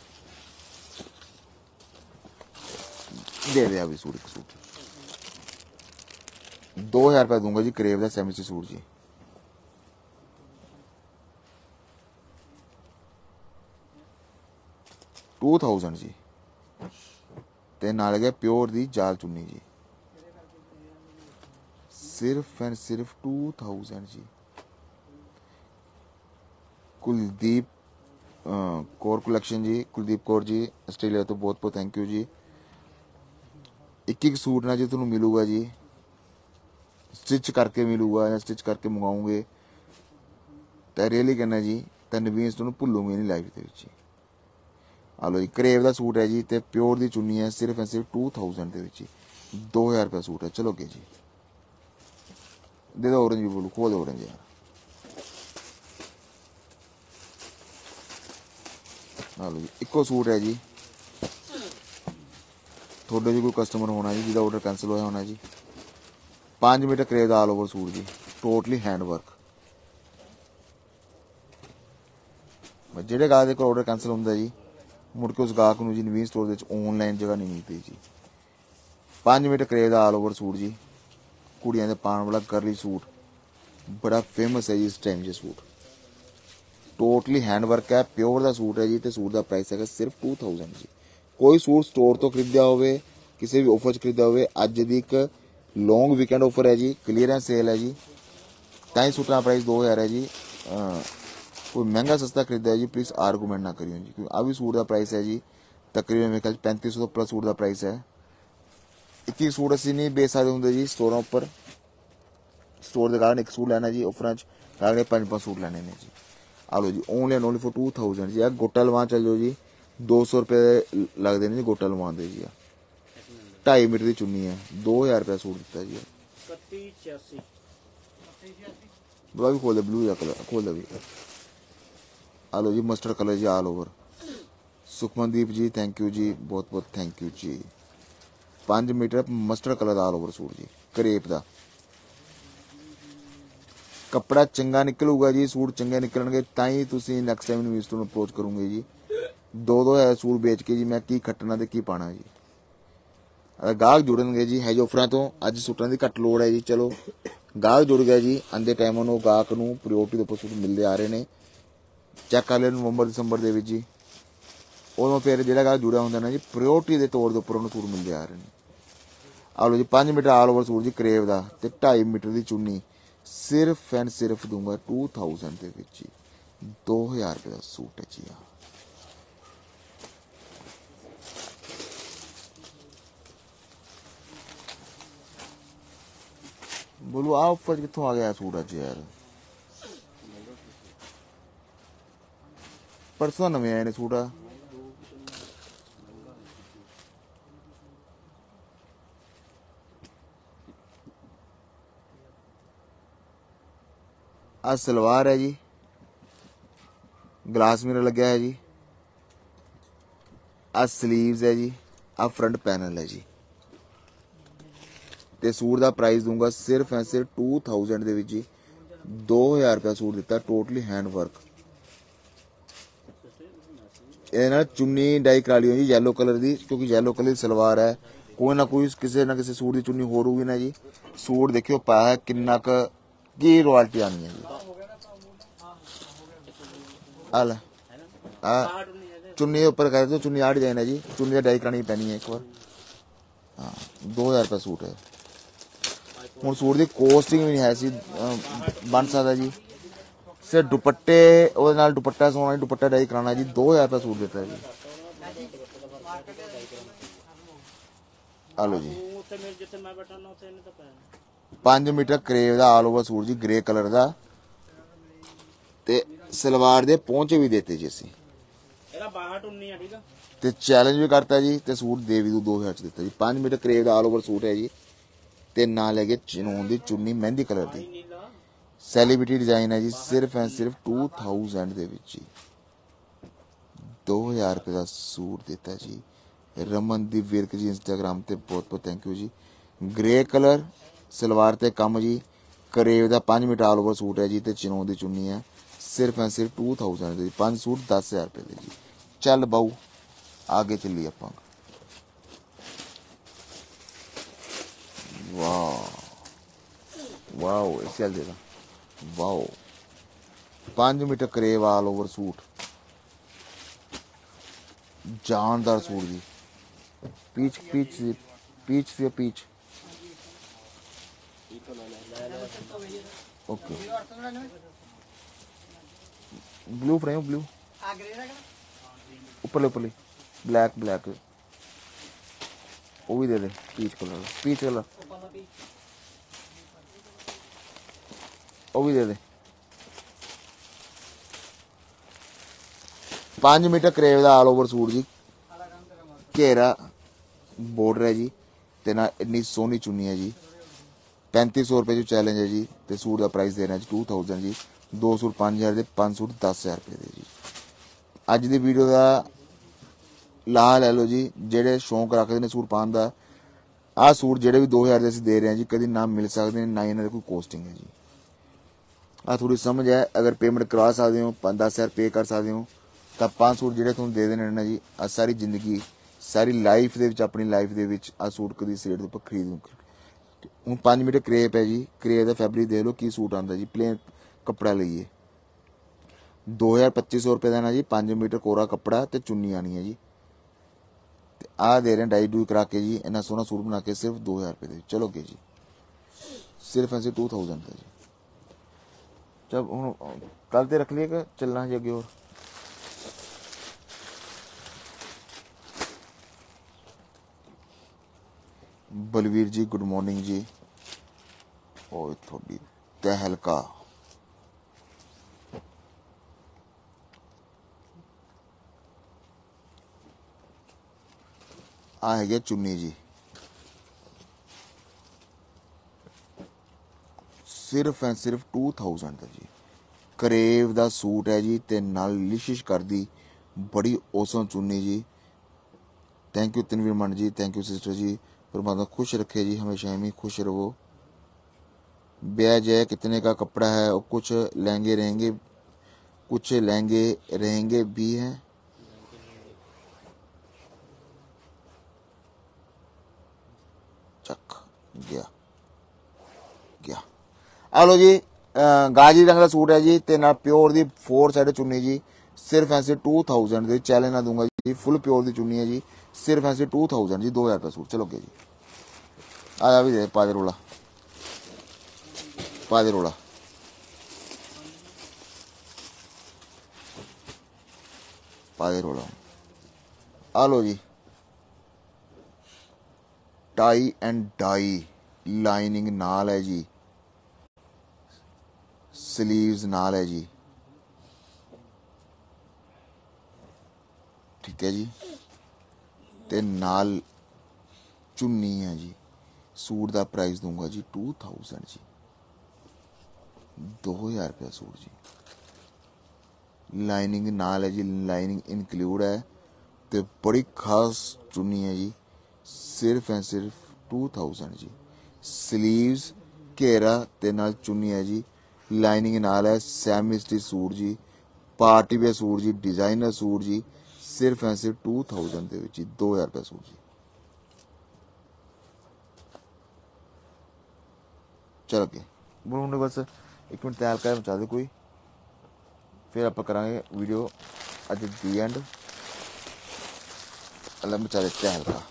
ਦੇ ਦਿਆ ਵੀ ਸੂਟ, ਇੱਕ ਸੂਟ 2000 ਰੁਪਏ ਦੂੰਗਾ ਜੀ। ਕਰੇਵ ਦਾ ਸੈਮੀ ਸੂਟ ਜੀ। टू 2000 ਜੀ ਤੇ ਨਾਲ ਗਿਆ ਪਿਓਰ ਦੀ ਜਾਲ ਚੁੰਨੀ ਜੀ, ਸਿਰਫ ਐਂਡ ਸਿਰਫ 2000 ਜੀ। ਕੁਲਦੀਪ कौर कलेक्शन जी, कुलदीप कौर जी ਆਸਟ੍ਰੇਲੀਆ ਤੋਂ ਬਹੁਤ ਬਹੁਤ ਥੈਂਕ ਯੂ ਜੀ। ਇੱਕ ਇੱਕ ਸੂਟ ਨਾ ਜੀ ਤੁਹਾਨੂੰ ਮਿਲੂਗਾ ਜੀ, ਸਟਿਚ ਕਰਕੇ ਮਿਲੂਗਾ ਜਾਂ ਸਟਿਚ ਕਰਕੇ ਮੰਗਾਉਂਗੇ ਤਾਂ ਰੀਅਲੀ ਕਹਿੰਦਾ ਜੀ ਤਾਂ ਨਵੀਨਸ ਤੁਹਾਨੂੰ ਭੁੱਲੋਗੇ ਨਹੀਂ ਲਾਈਫ ਦੇ ਵਿੱਚ। ਆ ਲੋ ਜੀ ਕਰੇਵ ਦਾ ਸੂਟ ਹੈ ਜੀ ਤੇ ਪਿਓਰ ਦੀ ਚੁੰਨੀ ਹੈ, ਸਿਰਫ ਐ ਸਿਰਫ 2000 ਦੇ ਵਿੱਚ 2000 ਰੁਪਏ ਸੂਟ ਹੈ। ਚਲੋ ਅੱਗੇ ਜੀ ਦੇ ਦੋ ਔਰੰਜ ਵੀ ਬੋਲੂ, ਖੋਲ ਦੋ ਔਰੰਜ ਯਾਰ। ਆ ਲੋ ਜੀ ਇੱਕੋ ਸੂਟ ਹੈ ਜੀ। ਤੁਹਾਡੇ ਜੀ ਕੋਈ ਕਸਟਮਰ ਹੋਣਾ ਜੀ ਜਿਹਦਾ ਆਰਡਰ ਕੈਂਸਲ ਹੋਇਆ ਹੋਣਾ ਜੀ। 5 ਮੀਟਰ ਕਰੇਵ ਦਾ ਆਲ ਓਵਰ ਸੂਟ ਜੀ, ਟੋਟਲੀ ਹੈਂਡ ਵਰਕ। ਜਿਹੜੇ ਗਾਹਕ ਦੇ ਕੋਲ ਆਰਡਰ ਕੈਂਸਲ ਹੁੰਦਾ ਜੀ, ਮੁੜ ਕੇ ਉਸ ਗਾਹਕ ਨੂੰ ਜੀ ਨਵੀਨ ਸਟੋਰ ਦੇ ਵਿੱਚ ਆਨਲਾਈਨ ਜਗ੍ਹਾ ਨਹੀਂ ਮਿਲਦੀ ਜੀ। 5 ਮੀਟਰ ਕਰੇਵ ਦਾ ਆਲ ਓਵਰ ਸੂਟ ਜੀ, ਕੁੜੀਆਂ ਦੇ ਪਾਉਣ ਵਾਲਾ ਕਰਲੀ ਸੂਟ, ਬੜਾ ਫੇਮਸ ਹੈ ਜੀ ਇਸ ਟਾਈਮ ਜੀ ਸੂਟ। ਟੋਟਲੀ ਹੈਂਡ ਵਰਕ ਹੈ, ਪਿਓਰ ਦਾ ਸੂਟ ਹੈ ਜੀ ਤੇ ਸੂਟ ਦਾ ਪ੍ਰਾਈਸ ਹੈਗਾ ਸਿਰਫ 2000 ਜੀ। ਕੋਈ ਸੂਟ ਸਟੋਰ ਤੋਂ ਖਰੀਦਿਆ ਹੋਵੇ, ਕਿਸੇ ਵੀ ਆਫਰ 'ਚ ਖਰੀਦਿਆ ਹੋਵੇ, ਅੱਜ ਦੀ ਇੱਕ ਲੌਂਗ ਵੀਕਐਂਡ ਆਫਰ ਹੈ ਜੀ, ਕਲੀਅਰੈਂਸ ਸੇਲ ਹੈ ਜੀ, ਤਾਂ ਹੀ ਸੂਟਾਂ ਦਾ ਪ੍ਰਾਈਸ 2000 ਹੈ ਜੀ। ਕੋਈ ਮਹਿੰਗਾ ਸਸਤਾ ਖਰੀਦਿਆ ਜੀ ਪਲੀਜ਼ ਆਰਗੂਮੈਂਟ ਨਾ ਕਰਿਓ ਜੀ, ਕਿਉਂਕਿ ਆ ਵੀ ਸੂਟ ਦਾ ਪ੍ਰਾਈਸ ਹੈ ਜੀ ਤਕਰੀਬਨ ਮੇਰੇ ਖਿਆਲ 3500 ਤੋਂ ਪਲੱਸ ਸੂਟ ਦਾ ਪ੍ਰਾਈਸ ਹੈ। ਇੱਕ ਸੂਟ ਅਸੀਂ ਨਹੀਂ ਵੇਚ ਸਕਦੇ ਹੁੰਦੇ ਜੀ ਸਟੋਰਾਂ ਉੱਪਰ। ਸਟੋਰ ਦੇ ਕਾਰਨ ਇੱਕ ਸੂਟ ਲੈਣਾ ਜੀ ਆਫਰਾਂ 'ਚ, ਕਾਰਨ 5-5 ਸੂਟ ਲੈਣੇ ਨੇ ਜੀ। ਆ ਲਓ ਜੀ ਓਨਲੀ ਐਂਡ ਓਨਲੀ ਫॉर 2000 ਜੀ। ਆ ਗੋਟਾ ਲਵਾਂ ਚੱਲ ਜਾਓ ਜੀ, 200 ਰੁਪਏ ਲੱਗਦੇ ਨੇ ਜੀ ਗੋਟਾ ਲਵਾਂ ਦੇ ਜੀ। 2.5 ਮੀਟਰ ਦੀ ਚੁੰਨੀ ਹੈ, 2000 ਰੁਪਏ ਸੂਟ ਦਿੱਤਾ ਜੀ। 3186 ਬਲਾ ਵੀ ਖੋਲ ਦੇ, ਬਲੂ ਦਾ ਕਲਰ ਖੋਲ ਦੇ ਵੀ। ਆ ਲਓ ਜੀ ਮਸਟਰਡ ਕਲਰ ਜੀ ਆਲ ਓਵਰ। ਸੁਖਮਨਦੀਪ ਜੀ ਥੈਂਕ ਯੂ ਜੀ, ਬਹੁਤ ਬਹੁਤ ਥੈਂਕ ਯੂ ਜੀ। 5 ਮੀਟਰ ਮਸਟਰਡ ਕਲਰ ਦਾ ਆਲ ਓਵਰ ਸੂਟ ਜੀ, ਕਰੇਪ ਦਾ। ਕੱਪੜਾ ਚੰਗਾ ਨਿਕਲੂਗਾ ਜੀ, ਸੂਟ ਚੰਗੇ ਨਿਕਲਣਗੇ ਤਾਂ ਹੀ ਤੁਸੀਂ ਨੈਕਸਟ ਟਾਈਮ ਨੂੰ ਨੂੰ ਅਪਰੋਚ ਕਰੋਗੇ ਜੀ। 2-2 ਸੂਟ ਵੇਚ ਕੇ ਜੀ ਮੈਂ ਕੀ ਖੱਟਣਾ ਤੇ ਕੀ ਪਾਣਾ ਜੀ। ਗਾਹਕ ਜੁੜਨਗੇ ਜੀ ਹੈ ਜੋ ਆਫਰਾਂ ਤੋਂ। ਅੱਜ ਸੂਟਾਂ ਦੀ ਘੱਟ ਲੋੜ ਹੈ ਜੀ, ਚਲੋ ਗਾਹਕ ਜੁੜ ਗਿਆ ਜੀ। ਆਂਦੇ ਟਾਈਮ ਉਹਨੂੰ ਗਾਹਕ ਨੂੰ ਪ੍ਰਾਇੋਰਟੀ ਦੇ ਉੱਪਰ ਸੂਟ ਮਿਲਦੇ ਆ ਰਹੇ ਨੇ। ਚੈੱਕ ਕਰ ਲਿਓ ਨਵੰਬਰ ਦਸੰਬਰ ਦੇ ਵਿੱਚ ਜੀ, ਉਦੋਂ ਫਿਰ ਜਿਹੜਾ ਗਾਹਕ ਜੁੜਿਆ ਹੁੰਦਾ ਨਾ ਜੀ ਪ੍ਰਾਇੋਰਟੀ ਦੇ ਤੌਰ ਦੇ ਉੱਪਰ ਉਹਨੂੰ ਸੂਟ ਮਿਲਦੇ ਆ ਰਹੇ ਨੇ। ਆ ਲਓ ਜੀ 5 ਮੀਟਰ ਆਲ ਓਵਰ ਸੂਟ ਜੀ ਕਰੇਵ ਦਾ ਤੇ 2.5 ਮੀਟਰ ਦੀ ਚੁੰਨੀ, ਸਿਰਫ ਐਂਡ ਸਿਰਫ ਦੂੰਗਾ 2000 ਦੇ ਵਿੱਚ ਜੀ। 2000 ਰੁਪਏ ਦਾ ਸੂਟ ਹੈ ਜੀ। ਬੋਲੋ ਆ ਉੱਪਰ ਕਿੱਥੋਂ ਆ ਗਿਆ ਸੂਟ ਅੱਜ ਯਾਰ? ਪਰਸੋਂ ਨਵੇਂ ਆਏ ਨੇ ਸੂਟ। ਆ ਸਲਵਾਰ ਹੈ ਜੀ, ਗਲਾਸ ਮਿਰਰ ਲੱਗਿਆ ਹੈ ਜੀ। ਆ ਸਲੀਵਸ ਹੈ ਜੀ, ਆ ਫਰੰਟ ਪੈਨਲ ਹੈ ਜੀ। ਤੇ ਸੂਟ ਦਾ ਪ੍ਰਾਈਸ ਦੂੰਗਾ ਸਿਰਫ ਐ ਸਿਰਫ 2000 ਦੇ ਵਿੱਚ ਜੀ। 2000 ਰੁਪਏ ਸੂਟ ਦਿੱਤਾ, ਟੋਟਲੀ हैंड वर्क। ਇਹਦੇ ਨਾਲ ਚੁੰਨੀ ਡਾਈ ਕਰਾ ਲਿਓ ਜੀ ਯੈਲੋ ਕਲਰ ਦੀ, ਕਿਉਂਕਿ ਯੈਲੋ ਕਲਰ ਦੀ ਸਲਵਾਰ ਹੈ। ਕੋਈ ਨਾ ਕੋਈ ਕਿਸੇ ਨਾ ਕਿਸੇ ਸੂਟ ਦੀ ਚੁੰਨੀ ਹੋਰ ਹੋਊਗੀ ਨਾ ਜੀ। ਸੂਟ ਦੇਖਿਓ ਪਾਇਆ ਕਿੰਨਾ ਕੁ ਕੀ ਰੋਇਲਟੀ ਆਣੀ ਹੈ ਜੀ। ਆ ਲੈ ਆ ਚੁੰਨੀ ਉੱਪਰ ਕਰ ਦਿਓ, ਚੁੰਨੀ ਆੜ ਜਾਏ ਨਾ ਜੀ। ਚੁੰਨੀ ਦਾ ਡਾਈ ਕਰਾਣੀ ਪੈਣੀ ਹੈ ਇੱਕ ਵਾਰ। ਹਾਂ 2000 ਰੁਪਏ ਸੂਟ ਹੈ। ਹੁਣ ਸੂਟ ਦੀ ਕੋਸਟਿੰਗ ਵੀ ਨਹੀਂ ਹੈ ਸੀ ਬਣ ਸਕਦਾ ਜੀ। ਸਿਰ ਦੁਪੱਟੇ ਉਹਦੇ ਨਾਲ ਦੁਪੱਟਾ ਸੋਣਾ, ਦੁਪੱਟਾ ਡਾਈ ਕਰਾਉਣਾ ਜੀ। 2000 ਰੁਪਏ ਸੂਟ ਦਿੱਤਾ ਜੀ। ਆ ਲਓ ਜੀ 5 ਮੀਟਰ ਕਰੇਵ ਦਾ ਆਲ ਓਵਰ ਸੂਟ ਜੀ, ਗ੍ਰੇ ਕਲਰ ਦਾ। ਤੇ ਸਲਵਾਰ ਦੇ ਪਹੁੰਚੇ ਵੀ ਦਿੱਤੇ ਜੀ ਅਸੀਂ। ਤੇ ਚੈਲੰਜ ਵੀ ਕਰਤਾ ਜੀ, ਤੇ ਸੂਟ ਦੇ ਵੀ 2000 ਚ ਦਿੱਤਾ ਜੀ। 5 ਮੀਟਰ ਕਰੇਵ ਦਾ ਆਲ ਓਵਰ ਸੂਟ ਹੈ ਜੀ। ਤੇ ਨਾਲ ਹੈਗੇ ਚਨੋਨ ਦੀ ਚੁੰਨੀ ਮਹਿੰਦੀ ਕਲਰ ਦੀ। ਸੈਲੀਬ੍ਰਿਟੀ ਡਿਜ਼ਾਈਨ ਹੈ ਜੀ, ਸਿਰਫ ਐਂਡ ਸਿਰਫ 2000 ਦੇ ਵਿੱਚ ਜੀ। 2000 ਰੁਪਏ ਦਾ ਸੂਟ ਦਿੱਤਾ ਜੀ। ਰਮਨਦੀਪ ਵਿਰਕ ਜੀ ਇੰਸਟਾਗ੍ਰਾਮ ਤੇ ਬਹੁਤ ਬਹੁਤ ਥੈਂਕ ਯੂ ਜੀ। ਗ੍ਰੇ ਕਲਰ ਸਲਵਾਰ ਤੇ ਕੰਮ ਜੀ, ਕਰੇਵ ਦਾ 5 ਮੀਟਰ ਆਲ ਓਵਰ ਸੂਟ ਹੈ ਜੀ। ਤੇ ਚਨੋਨ ਦੀ ਚੁੰਨੀ ਹੈ, ਸਿਰਫ ਐਂਡ ਸਿਰਫ 2000 ਦੇ। 5 ਸੂਟ 10000 ਰੁਪਏ ਦੇ ਜੀ। ਚੱਲ ਬਾਊ ਆਗੇ ਚੱਲੀ ਆਪਾਂ। ਵਾਓ ਵਾਓ ਚੱਲ ਦੇਗਾ। Wow 5 metre crepe all over suit, जानदार सूट जी। पीच पीच पीच से peach okay. Blue frame blue ऊपरले ऊपरले ब्लैक ब्लैक वो भी दे दे। पीच कलर वो भी दे दे। 5 ਮੀਟਰ ਕਰੇਵ ਦਾ ਆਲ ਓਵਰ ਸੂਟ ਜੀ। ਘੇਰਾ ਬੋਰਡਰ ਹੈ ਜੀ, ਤੇ ਨਾਲ ਇੰਨੀ ਸੋਹਣੀ ਚੁੰਨੀ ਹੈ ਜੀ। 3500 ਰੁਪਏ ਜੋ ਚੈਲੰਜ ਹੈ ਜੀ। ਤੇ ਸੂਟ ਦਾ ਪ੍ਰਾਈਸ ਦੇਣਾ ਜੀ 2000 ਜੀ। 2 ਸੂਟ 5000 ਦੇ, 5 ਸੂਟ 10000 ਰੁਪਏ ਦੇ ਜੀ। ਅੱਜ ਦੀ ਵੀਡੀਓ ਦਾ ਲਾ ਲੈ ਲਓ ਜੀ। ਜਿਹੜੇ ਸ਼ੌਂਕ ਰੱਖਦੇ ਨੇ ਸੂਟ ਪਾਉਣ ਦਾ, ਆਹ ਸੂਟ ਜਿਹੜੇ ਵੀ 2000 ਦੇ ਅਸੀਂ ਦੇ ਰਹੇ ਹਾਂ ਜੀ, ਕਦੀ ਨਾ ਮਿਲ ਸਕਦੇ ਨੇ, ਨਾ ਇਹਨਾਂ ਦੀ ਕੋਈ ਕੋਸਟਿੰਗ ਹੈ ਜੀ। ਆਹ ਥੋੜੀ ਸਮਝ ਹੈ। ਅਗਰ ਪੇਮੈਂਟ ਕਰਵਾ ਸਕਦੇ ਹੋ, 10,000 ਪੇ ਕਰ ਸਕਦੇ ਹੋ, ਤਾਂ 5 ਸੂਟ ਜਿਹੜੇ ਤੁਹਾਨੂੰ ਦੇ ਦੇਣੇ ਨਾ ਜੀ, ਆ ਸਾਰੀ ਜ਼ਿੰਦਗੀ ਸਾਰੀ ਲਾਈਫ ਦੇ ਵਿੱਚ, ਆਪਣੀ ਲਾਈਫ ਦੇ ਵਿੱਚ ਆ ਸੂਟ ਕਦੀ ਸੇਲ ਦੇ ਉੱਪਰ ਖਰੀਦੂ। ਹੁਣ 5 ਮੀਟਰ ਕਰੇਪ ਹੈ ਜੀ। ਕਰੇਪ ਦਾ ਫੈਬਰਿਕ ਦੇਖ ਲਓ ਕੀ ਸੂਟ ਆਉਂਦਾ ਜੀ। ਪਲੇਨ ਕੱਪੜਾ ਲਈਏ 2500 ਰੁਪਏ ਦਾ ਨਾ ਜੀ। 5 ਮੀਟਰ ਕੋਰਾ ਕੱਪੜਾ ਤੇ ਚੁੰਨੀ ਆਣੀ ਹੈ ਜੀ। ਤੇ ਆਹ ਦੇ ਰਹੇ ਡਾਈ ਡੂ ਕਰਾ ਕੇ ਜੀ। ਇੰਨਾ ਸੋਹਣਾ ਸੂਟ ਬਣਾ ਕੇ ਸਿਰਫ 2000 ਰੁਪਏ ਦੇ। ਚਲੋ ਅੱਗੇ ਜੀ, ਸਿਰਫ ਐਸੇ 2000 ਦਾ ਜੀ। ਜਬ ਹੁਣ ਕੱਲ ਤੇ ਰੱਖ ਲਈਏ, ਚੱਲਣਾ ਜੀ ਅੱਗੇ ਹੋਰ। बलवीर जी गुड मॉर्निंग जी। और थोड़ी तहलका आ है चुन्नी जी। सिर्फ एंड सिर्फ 2000 का जी। करेव दा सूट है जी, ते नाल लिशिश कर दी बड़ी औसम चुन्नी जी। Thank you Tanveer Mann ji, thank you sister जी। परमात्मा खुश रखे जी, हमेशा ही खुश रहो। ब्याज है कितने का कपड़ा है, और कुछ लहंगे रहेंगे, कुछ लहंगे रहेंगे भी हैं। चक गया गया। आ लो जी, गाजी रंग का सूट है जी, ते ना प्योर दी 4 साइड चुन्नी जी। सिर्फ ऐसे 2000 दे चैलेंज ना दूंगा जी। फुल प्योर दी चुन्नी है जी। सिर्फ ऐसे 2000 जी। 2000 का सूट। चलो जी, आया भी दे पा दे रोला, पा दे रोला। पा दे रोला। आ लो जी, टाई एंड डाई लाइनिंग नाल है जी। स्लीव्स नाल है जी। ठीक है जी। ते नाल चुन्नी है जी। सूट का प्राइस दूंगा जी 2000 जी। 2000 रुपया सूट जी। लाइनिंग नाल है जी, लाइनिंग इंक्लूड है। ते बड़ी खास चुन्नी है जी। सिर्फ एंड सिर्फ 2000 जी। ਸਲੀਵਸ ਘੇਰਾ ਤੇ ਨਾਲ ਚੁੰਨੀ ਹੈ ਜੀ, ਲਾਈਨਿੰਗ ਨਾਲ ਹੈ, ਸੈਮੀ ਸਟਿਚ ਸੂਟ ਜੀ, ਪਾਰਟੀ ਵੇਅਰ ਸੂਟ ਜੀ, ਡਿਜ਼ਾਈਨਰ ਸੂਟ ਜੀ, ਸਿਰਫ ਐ ਸਿਰਫ 2000 ਦੇ ਵਿੱਚ ਜੀ, 2000 ਰੁਪਏ ਸੂਟ ਜੀ। ਚਲੋ ਅੱਗੇ ਹੁਣ ਬਸ 1 ਮਿੰਟ ਤਿਆਰ ਕਰ ਬਚਾ ਦੇ ਕੋਈ, ਫਿਰ ਆਪਾਂ ਕਰਾਂਗੇ ਵੀਡੀਓ ਅੱਜ ਦੀ ਐਂਡ। ਅਲੱਗ ਬਚਾ ਦਿੱਤਾ ਹੈ ਹਲਕਾ।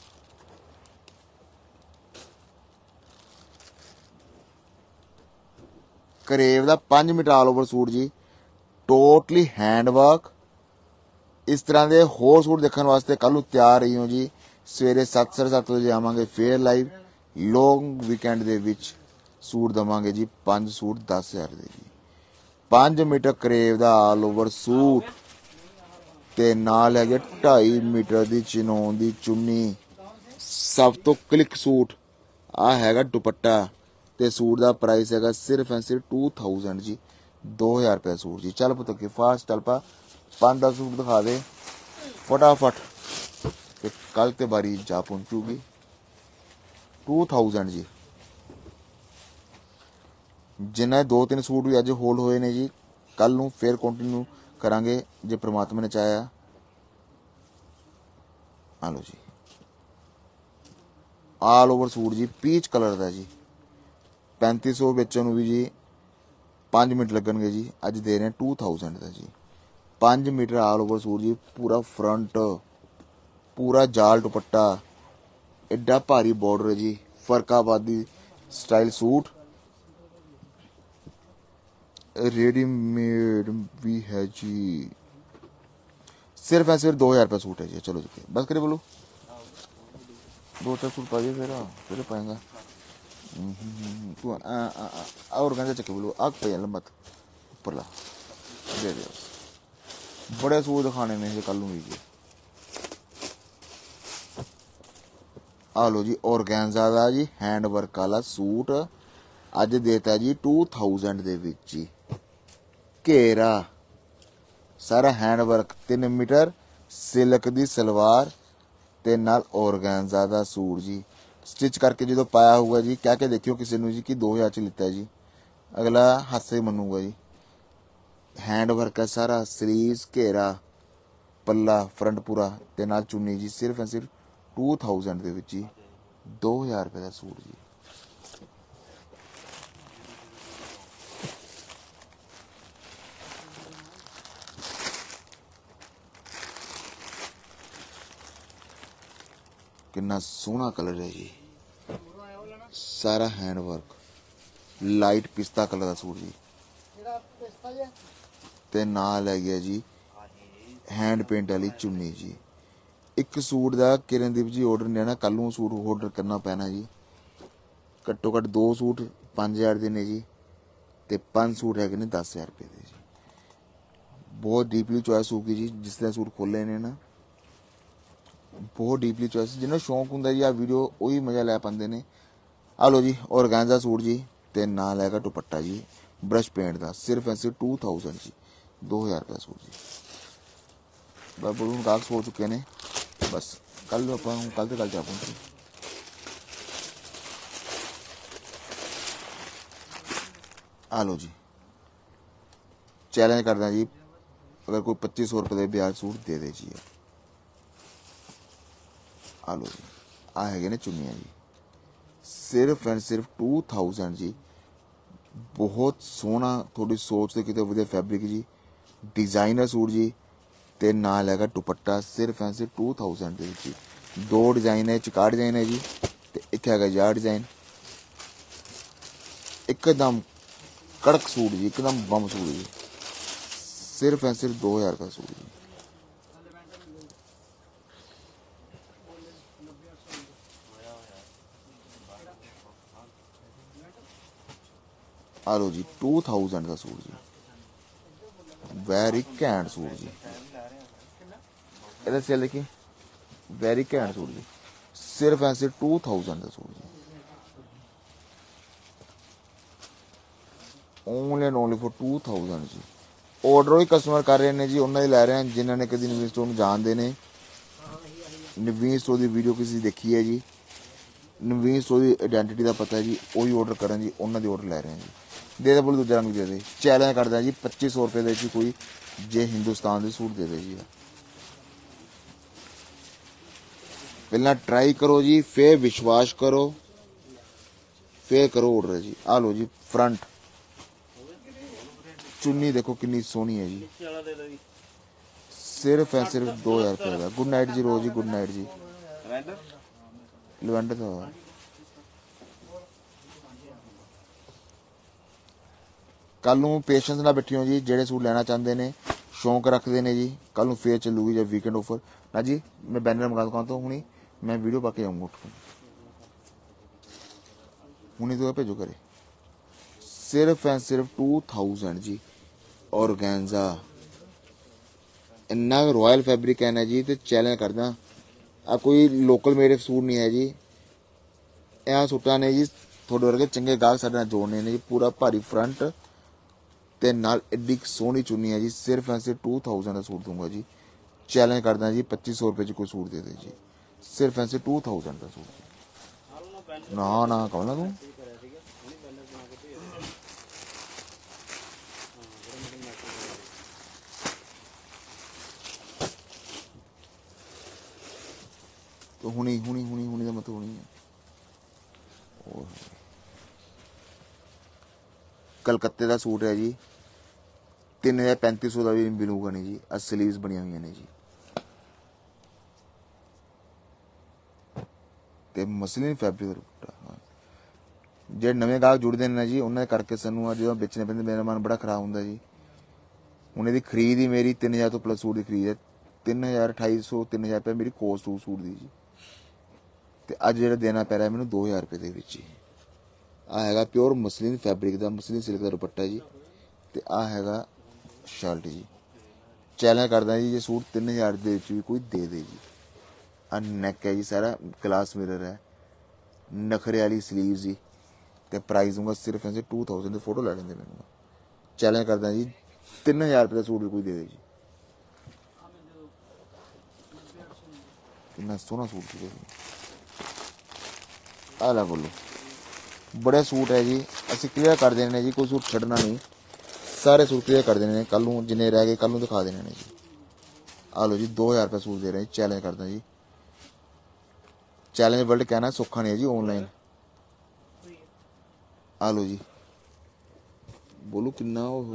ਕਰੇਵ ਦਾ 5 ਮੀਟਰ ਆਲ ਓਵਰ ਸੂਟ ਜੀ, ਟੋਟਲੀ ਹੈਂਡ ਵਰਕ। ਇਸ ਤਰ੍ਹਾਂ ਦੇ ਹੋਰ ਸੂਟ ਦੇਖਣ ਵਾਸਤੇ ਕੱਲ ਨੂੰ ਤਿਆਰ ਰਹੀ ਹੋ ਜੀ। ਸਵੇਰੇ 7:30 ਵਜੇ ਆਵਾਂਗੇ ਫੇਰ ਲਾਈਵ। ਲੌਂਗ ਵੀਕਐਂਡ ਦੇ ਵਿੱਚ ਸੂਟ ਦਵਾਂਗੇ ਜੀ 5 ਸੂਟ 10,000 ਦੇ ਜੀ। 5 ਮੀਟਰ ਕਰੇਵ ਦਾ ਆਲ ਓਵਰ ਸੂਟ ਤੇ ਨਾਲ ਹੈਗੇ 2.5 ਮੀਟਰ ਦੀ ਚਿਨੋਨ ਦੀ ਚੁੰਨੀ। ਸਭ ਤੋਂ ਕਲਿੱਕ ਸੂਟ ਆ ਹੈਗਾ ਦੁਪੱਟਾ ਤੇ ਸੂਟ ਦਾ ਪ੍ਰਾਈਸ ਹੈਗਾ ਸਿਰਫ ਐਂਡ ਸਿਰਫ 2000 ਜੀ, 2000 ਰੁਪਏ ਸੂਟ ਜੀ। ਚੱਲ ਪੁੱਤ ਕੇ ਫਾਸਟ ਚੱਲ ਪਾ, 5-10 ਸੂਟ ਦਿਖਾ ਦੇ ਫਟਾਫਟ ਤੇ ਕੱਲ ਤੇ ਬਾਰੀ ਜਾ ਪਹੁੰਚੂਗੀ। 2000 ਜੀ। ਜਿਨ੍ਹਾਂ 2-3 ਸੂਟ ਵੀ ਅੱਜ ਹੋਲਡ ਹੋਏ ਨੇ ਜੀ, ਕੱਲ ਨੂੰ ਫੇਰ ਕੰਟੀਨਿਊ ਕਰਾਂਗੇ ਜੇ ਪ੍ਰਮਾਤਮਾ ਨੇ ਚਾਹਿਆ। ਆ ਲਓ ਜੀ ਆਲ ਓਵਰ ਸੂਟ ਜੀ, ਪੀਚ ਕਲਰ ਦਾ ਜੀ, 3500 ਵੇਚਣ ਨੂੰ ਵੀ ਜੀ 5 ਮਿੰਟ ਲੱਗਣਗੇ ਜੀ। ਅੱਜ ਦੇ ਰਹੇ 2000 ਦਾ ਜੀ। 5 ਮੀਟਰ ਆਲ ਓਵਰ ਸੂਟ ਜੀ, ਪੂਰਾ ਫਰੰਟ, ਪੂਰਾ ਜਾਲ ਦੁਪੱਟਾ, ਐਡਾ ਭਾਰੀ ਬਾਰਡਰ ਜੀ, ਫਰਕਾਬਾਦੀ ਸਟਾਈਲ ਸੂਟ। रेडीमेड भी है जी, सिर्फ है सिर्फ 2000 रुपये सूट है जी। चलो जी बस करे बोलो, 2-4 सूट पा फिर पाएगा तू और गंजा चक्के बोलो आग पे लंबत ऊपर ला दे दे। बड़े सूट दिखाने में कल भी जी। आ लो जी ऑर्गेन्जा दा जी हैंड वर्क वाला सूट अज देता जी 2000 दे विच जी। घेरा सारा हैंड वर्क, 3 मीटर सिल्क दी सलवार ते नाल ऑर्गेन्जा दा सूट जी। स्टिच करके जो पाया होगा जी, कह के देखियो किसी ने जी कि 2000 च लिता जी, अगला हाथ से मनूगा जी। हैंड वर्क है सारा, स्लीव्स घेरा पल्ला फ्रंट पूरा ते नाल चुन्नी जी। सिर्फ एंड सिर्फ 2000 दे विच जी, 2000 रुपए का सूट जी। कितना सोहना कलर है जी, सारा हैंड वर्क, लाइट पिस्ता कलर का सूट जी ते नाल है गया जी हैंड पेंट वाली चुन्नी जी। एक सूट का किरणदीप जी ऑर्डर लेना, कल नूं सूट ऑर्डर करना पैना जी। घट्टो घट्ट 2 सूट 5000 के ने जी ते 5 सूट है 10,000 रुपये के जी। बहुत डीपली चॉइस होगी जी, जिस तरह सूट खोले ने ना बहुत डीपली चॉइस। जिन्हें शौक होंगे जी आ वीडियो वही मज़ा लै पाते ने। आ लो जी ऑर्गेन्जा सूट जी ते नाल हैगा दुपट्टा जी ब्रश पेंट का। सिर्फ ऐसे 2000 जी, 2000 रुपया सूट जी। बस बोलूँ गाहक हो चुके हैं बस। कल आप कल तो कल जा पहुँचे। आ लो जी चैलेंज करना जी, अगर कोई 2500 रुपये के ब्याज सूट दे दे जी। आ लो जी आ है ने चुनिया जी, सिर्फ एंड सिर्फ 2000 जी। बहुत सोहना, थोड़ी सोच से कितने वधिया फैब्रिक जी, डिजाइनर सूट जी ते नाल हैगा दुपट्टा। सिर्फ एंड सिर्फ 2000 दे जी। 2 डिजाइन है, चिकार डिजाइन है जी ते एक हैगा यार डिजाइन। एकदम कड़क सूट जी, एकदम बम सूट जी। सिर्फ एंड सिर्फ 2000 का सूट जी। आ लो जी 2000 का सूट जी, वेरी घैंट सूट जी। इधर से देखिए वेरी घैंट सूट जी। सिर्फ एंड सिर्फ 2000 का सूट जी, ओनली एंड ओनली फॉर 2000 जी। ऑर्डर ही कस्टमर कर रहे हैं जी, उन्होंने लै रहे हैं जिन्होंने कभी नवीन स्टोर जानते हैं। नवीन स्टोर की वीडियो किसी देखी है जी, ਨਵੀਨ ਸਟੋਰ ਦੀ ਆਇਡੈਂਟੀਟੀ ਦਾ ਪਤਾ ਜੀ, ਉਹੀ ਆਰਡਰ ਕਰਨ ਜੀ, ਉਹਨਾਂ ਦੀ ਆਰਡਰ ਲੈ ਰਹੇ ਹਾਂ ਜੀ। ਦੇ ਦੇ ਬੋਲ ਦੂਜਾ ਰੰਗ ਦੇ ਦੇ, ਚੈਲੰਜ ਕਰਦਾ ਜੀ 2500 ਰੁਪਏ ਦੇ ਵਿੱਚ ਕੋਈ ਜੇ ਹਿੰਦੁਸਤਾਨ ਦੇ ਸੂਟ ਦੇ ਦੇ ਜੀ। ਪਹਿਲਾਂ ਟਰਾਈ ਕਰੋ ਜੀ, ਫਿਰ ਵਿਸ਼ਵਾਸ ਕਰੋ, ਫਿਰ ਕਰੋ ਆਰਡਰ ਜੀ। ਆ ਲਓ ਜੀ ਫਰੰਟ ਚੁੰਨੀ ਦੇਖੋ ਕਿੰਨੀ ਸੋਹਣੀ ਹੈ ਜੀ, ਨੀਚੇ वाला दे दो जी। ਸਿਰਫ ਹੈ ਸਿਰਫ 2000 ਰੁਪਏ ਦਾ। ਗੁੱਡ ਨਾਈਟ ਜੀ ਰੋਜ਼ ਜੀ, ਗੁੱਡ ਨਾਈਟ ਜੀ। रेड ਲਵੈਂਡਰ ਦਾ ਕੱਲ ਨੂੰ ਪੇਸ਼ੈਂਸ ਨਾਲ ਬੈਠਿਓ ਜੀ, ਜਿਹੜੇ ਸੂਟ ਲੈਣਾ ਚਾਹੁੰਦੇ ਨੇ, ਸ਼ੌਂਕ ਰੱਖਦੇ ਨੇ ਜੀ। ਕੱਲ ਨੂੰ ਫੇਰ ਚੱਲੂਗੀ ਜਾਂ ਵੀਕਐਂਡ ਆਫਰ ਨਾ ਜੀ। ਮੈਂ ਬੈਨਰ ਮੰਗਾ ਦੁਕਾਨ ਤੋਂ ਹੁਣੀ, ਮੈਂ ਵੀਡੀਓ ਪਾ ਕੇ ਆਉਂਗਾ ਉੱਠ ਕੇ ਹੁਣੀ ਤੋਂ ਭੇਜੋ ਘਰੇ। ਸਿਰਫ ਐਂਡ ਸਿਰਫ 2000 ਜੀ। ਔਰਗੈਂਜ਼ਾ ਇੰਨਾ ਰਾਇਲ ਫੈਬਰਿਕ ਹੈ ਨਾ ਜੀ, ਤੇ ਚੈਲੰਜ ਕਰਦਾ ਆ ਕੋਈ ਲੋਕਲ ਮੇਡ ਸੂਟ ਨਹੀਂ ਹੈ ਜੀ। ਇਹ ਸੂਟਾਂ ਨੇ ਜੀ ਤੁਹਾਡੇ ਵਰਗੇ ਚੰਗੇ ਗਾਹਕ ਸਾਡੇ ਨਾਲ ਜੋੜਨੇ ਨੇ ਜੀ। ਪੂਰਾ ਭਾਰੀ ਫਰੰਟ ਤੇ ਨਾਲ ਐਡੀ ਸੋਹਣੀ ਚੁੰਨੀ ਹੈ ਜੀ। ਸਿਰਫ ਐਂਡ ਸਿਰਫ 2000 ਦਾ ਸੂਟ ਦੂੰਗਾ ਜੀ। ਚੈਲੰਜ ਕਰਦਾ ਜੀ 2500 ਰੁਪਏ 'ਚ ਕੋਈ ਸੂਟ ਦੇ ਦੇ ਜੀ। ਸਿਰਫ ਐਂਡ ਸਿਰਫ 2000 ਦਾ ਸੂਟ। ਨਾ ਨਾ ਕਹੋ ਨਾ ਤੂੰ ਹੁਣੀ ਹੁਣੀ ਹੁਣੀ ਹੁਣੀ ਦਾ ਮਤਲਬ ਹੁਣੀ ਹੈ। ਕਲਕੱਤੇ ਦਾ ਸੂਟ ਹੈ ਜੀ, 3500 ਦਾ ਵੀ ਮਿਲੂਗਾ ਨਹੀਂ ਜੀ। ਆ ਸਲੀਵਸ ਬਣੀਆਂ ਹੋਈਆਂ ਨੇ ਜੀ, ਤੇ ਮਸਲਿਨ ਫੈਬਰਿਕ ਦਾ ਦੁਪੱਟਾ। ਜਿਹੜੇ ਨਵੇਂ ਗਾਹਕ ਜੁੜਦੇ ਨੇ ਨਾ ਜੀ, ਉਹਨਾਂ ਦੇ ਕਰਕੇ ਸਾਨੂੰ ਜਦੋਂ ਵੇਚਣੇ ਪੈਂਦੇ, ਮੇਰਾ ਮਨ ਬੜਾ ਖਰਾਬ ਹੁੰਦਾ ਜੀ। ਹੁਣ ਇਹਦੀ ਖਰੀਦ ਹੀ ਮੇਰੀ 3000 ਤੋਂ ਪਲੱਸ ਸੂਟ ਦੀ ਖਰੀਦ ਹੈ। 3000 2800 3000 ਰੁਪਏ ਮੇਰੀ ਕੋਸਟ ਸੂਟ ਦੀ ਜੀ। ਤੇ ਅੱਜ ਜਿਹੜਾ ਦੇਣਾ ਪੈ ਰਿਹਾ ਮੈਨੂੰ 2000 ਰੁਪਏ ਦੇ ਵਿੱਚ ਹੀ। ਆ ਹੈਗਾ ਪਿਓਰ ਮਸਲਿਨ ਫੈਬਰਿਕ ਦਾ, ਮਸਲਿਨ ਸਿਲਕ ਦਾ ਦੁਪੱਟਾ ਜੀ। ਤੇ ਆ ਹੈਗਾ ਸ਼ਰਟ ਜੀ। ਚੈਲੰਜ ਕਰਦਾ ਜੀ ਜੇ ਸੂਟ 3000 ਦੇ ਵਿੱਚ ਵੀ ਕੋਈ ਦੇ ਦੇ ਜੀ। ਆ ਨੈਕ ਹੈ ਜੀ, ਸਾਰਾ ਗਲਾਸ ਮਿਰਰ ਹੈ, ਨਖਰੇ ਵਾਲੀ ਸਲੀਵ ਜੀ। ਤੇ ਪ੍ਰਾਈਸ ਦੂੰਗਾ ਸਿਰਫ ਐਸੇ 2000 ਦੀ। ਫੋਟੋ ਲੈ ਲੈਂਦੇ ਮੈਨੂੰ। ਚੈਲੰਜ ਕਰਦਾ ਜੀ 3000 ਰੁਪਏ ਦਾ ਸੂਟ ਵੀ ਕੋਈ ਦੇ ਦੇ ਜੀ। ਕਿੰਨਾ ਸੋਹਣਾ ਸੂਟ ਸੀ। ਆ ਲੈ ਬੋਲੋ, ਬੜੇ ਸੂਟ ਹੈ ਜੀ। ਅਸੀਂ ਕਲੀਅਰ ਕਰ ਦੇਣੇ ਨੇ ਜੀ, ਕੋਈ ਸੂਟ ਛੱਡਣਾ ਨਹੀਂ। ਸਾਰੇ ਸੂਟ ਕਲੀਅਰ ਕਰ ਦੇਣੇ ਨੇ। ਕੱਲ ਨੂੰ ਜਿੰਨੇ ਰਹਿ ਗਏ ਕੱਲ ਨੂੰ ਦਿਖਾ ਦੇਣੇ ਨੇ ਜੀ। ਆ ਲਓ ਜੀ 2000 ਰੁਪਏ ਸੂਟ ਦੇ ਰਹੇ ਜੀ। ਚੈਲੰਜ ਕਰਦਾ ਜੀ। ਚੈਲੰਜ ਵਰਲਡ ਕਹਿਣਾ ਸੌਖਾ ਨਹੀਂ ਹੈ ਜੀ ਆਨਲਾਈਨ। ਆ ਲਓ ਜੀ ਬੋਲੋ ਕਿੰਨਾ ਉਹ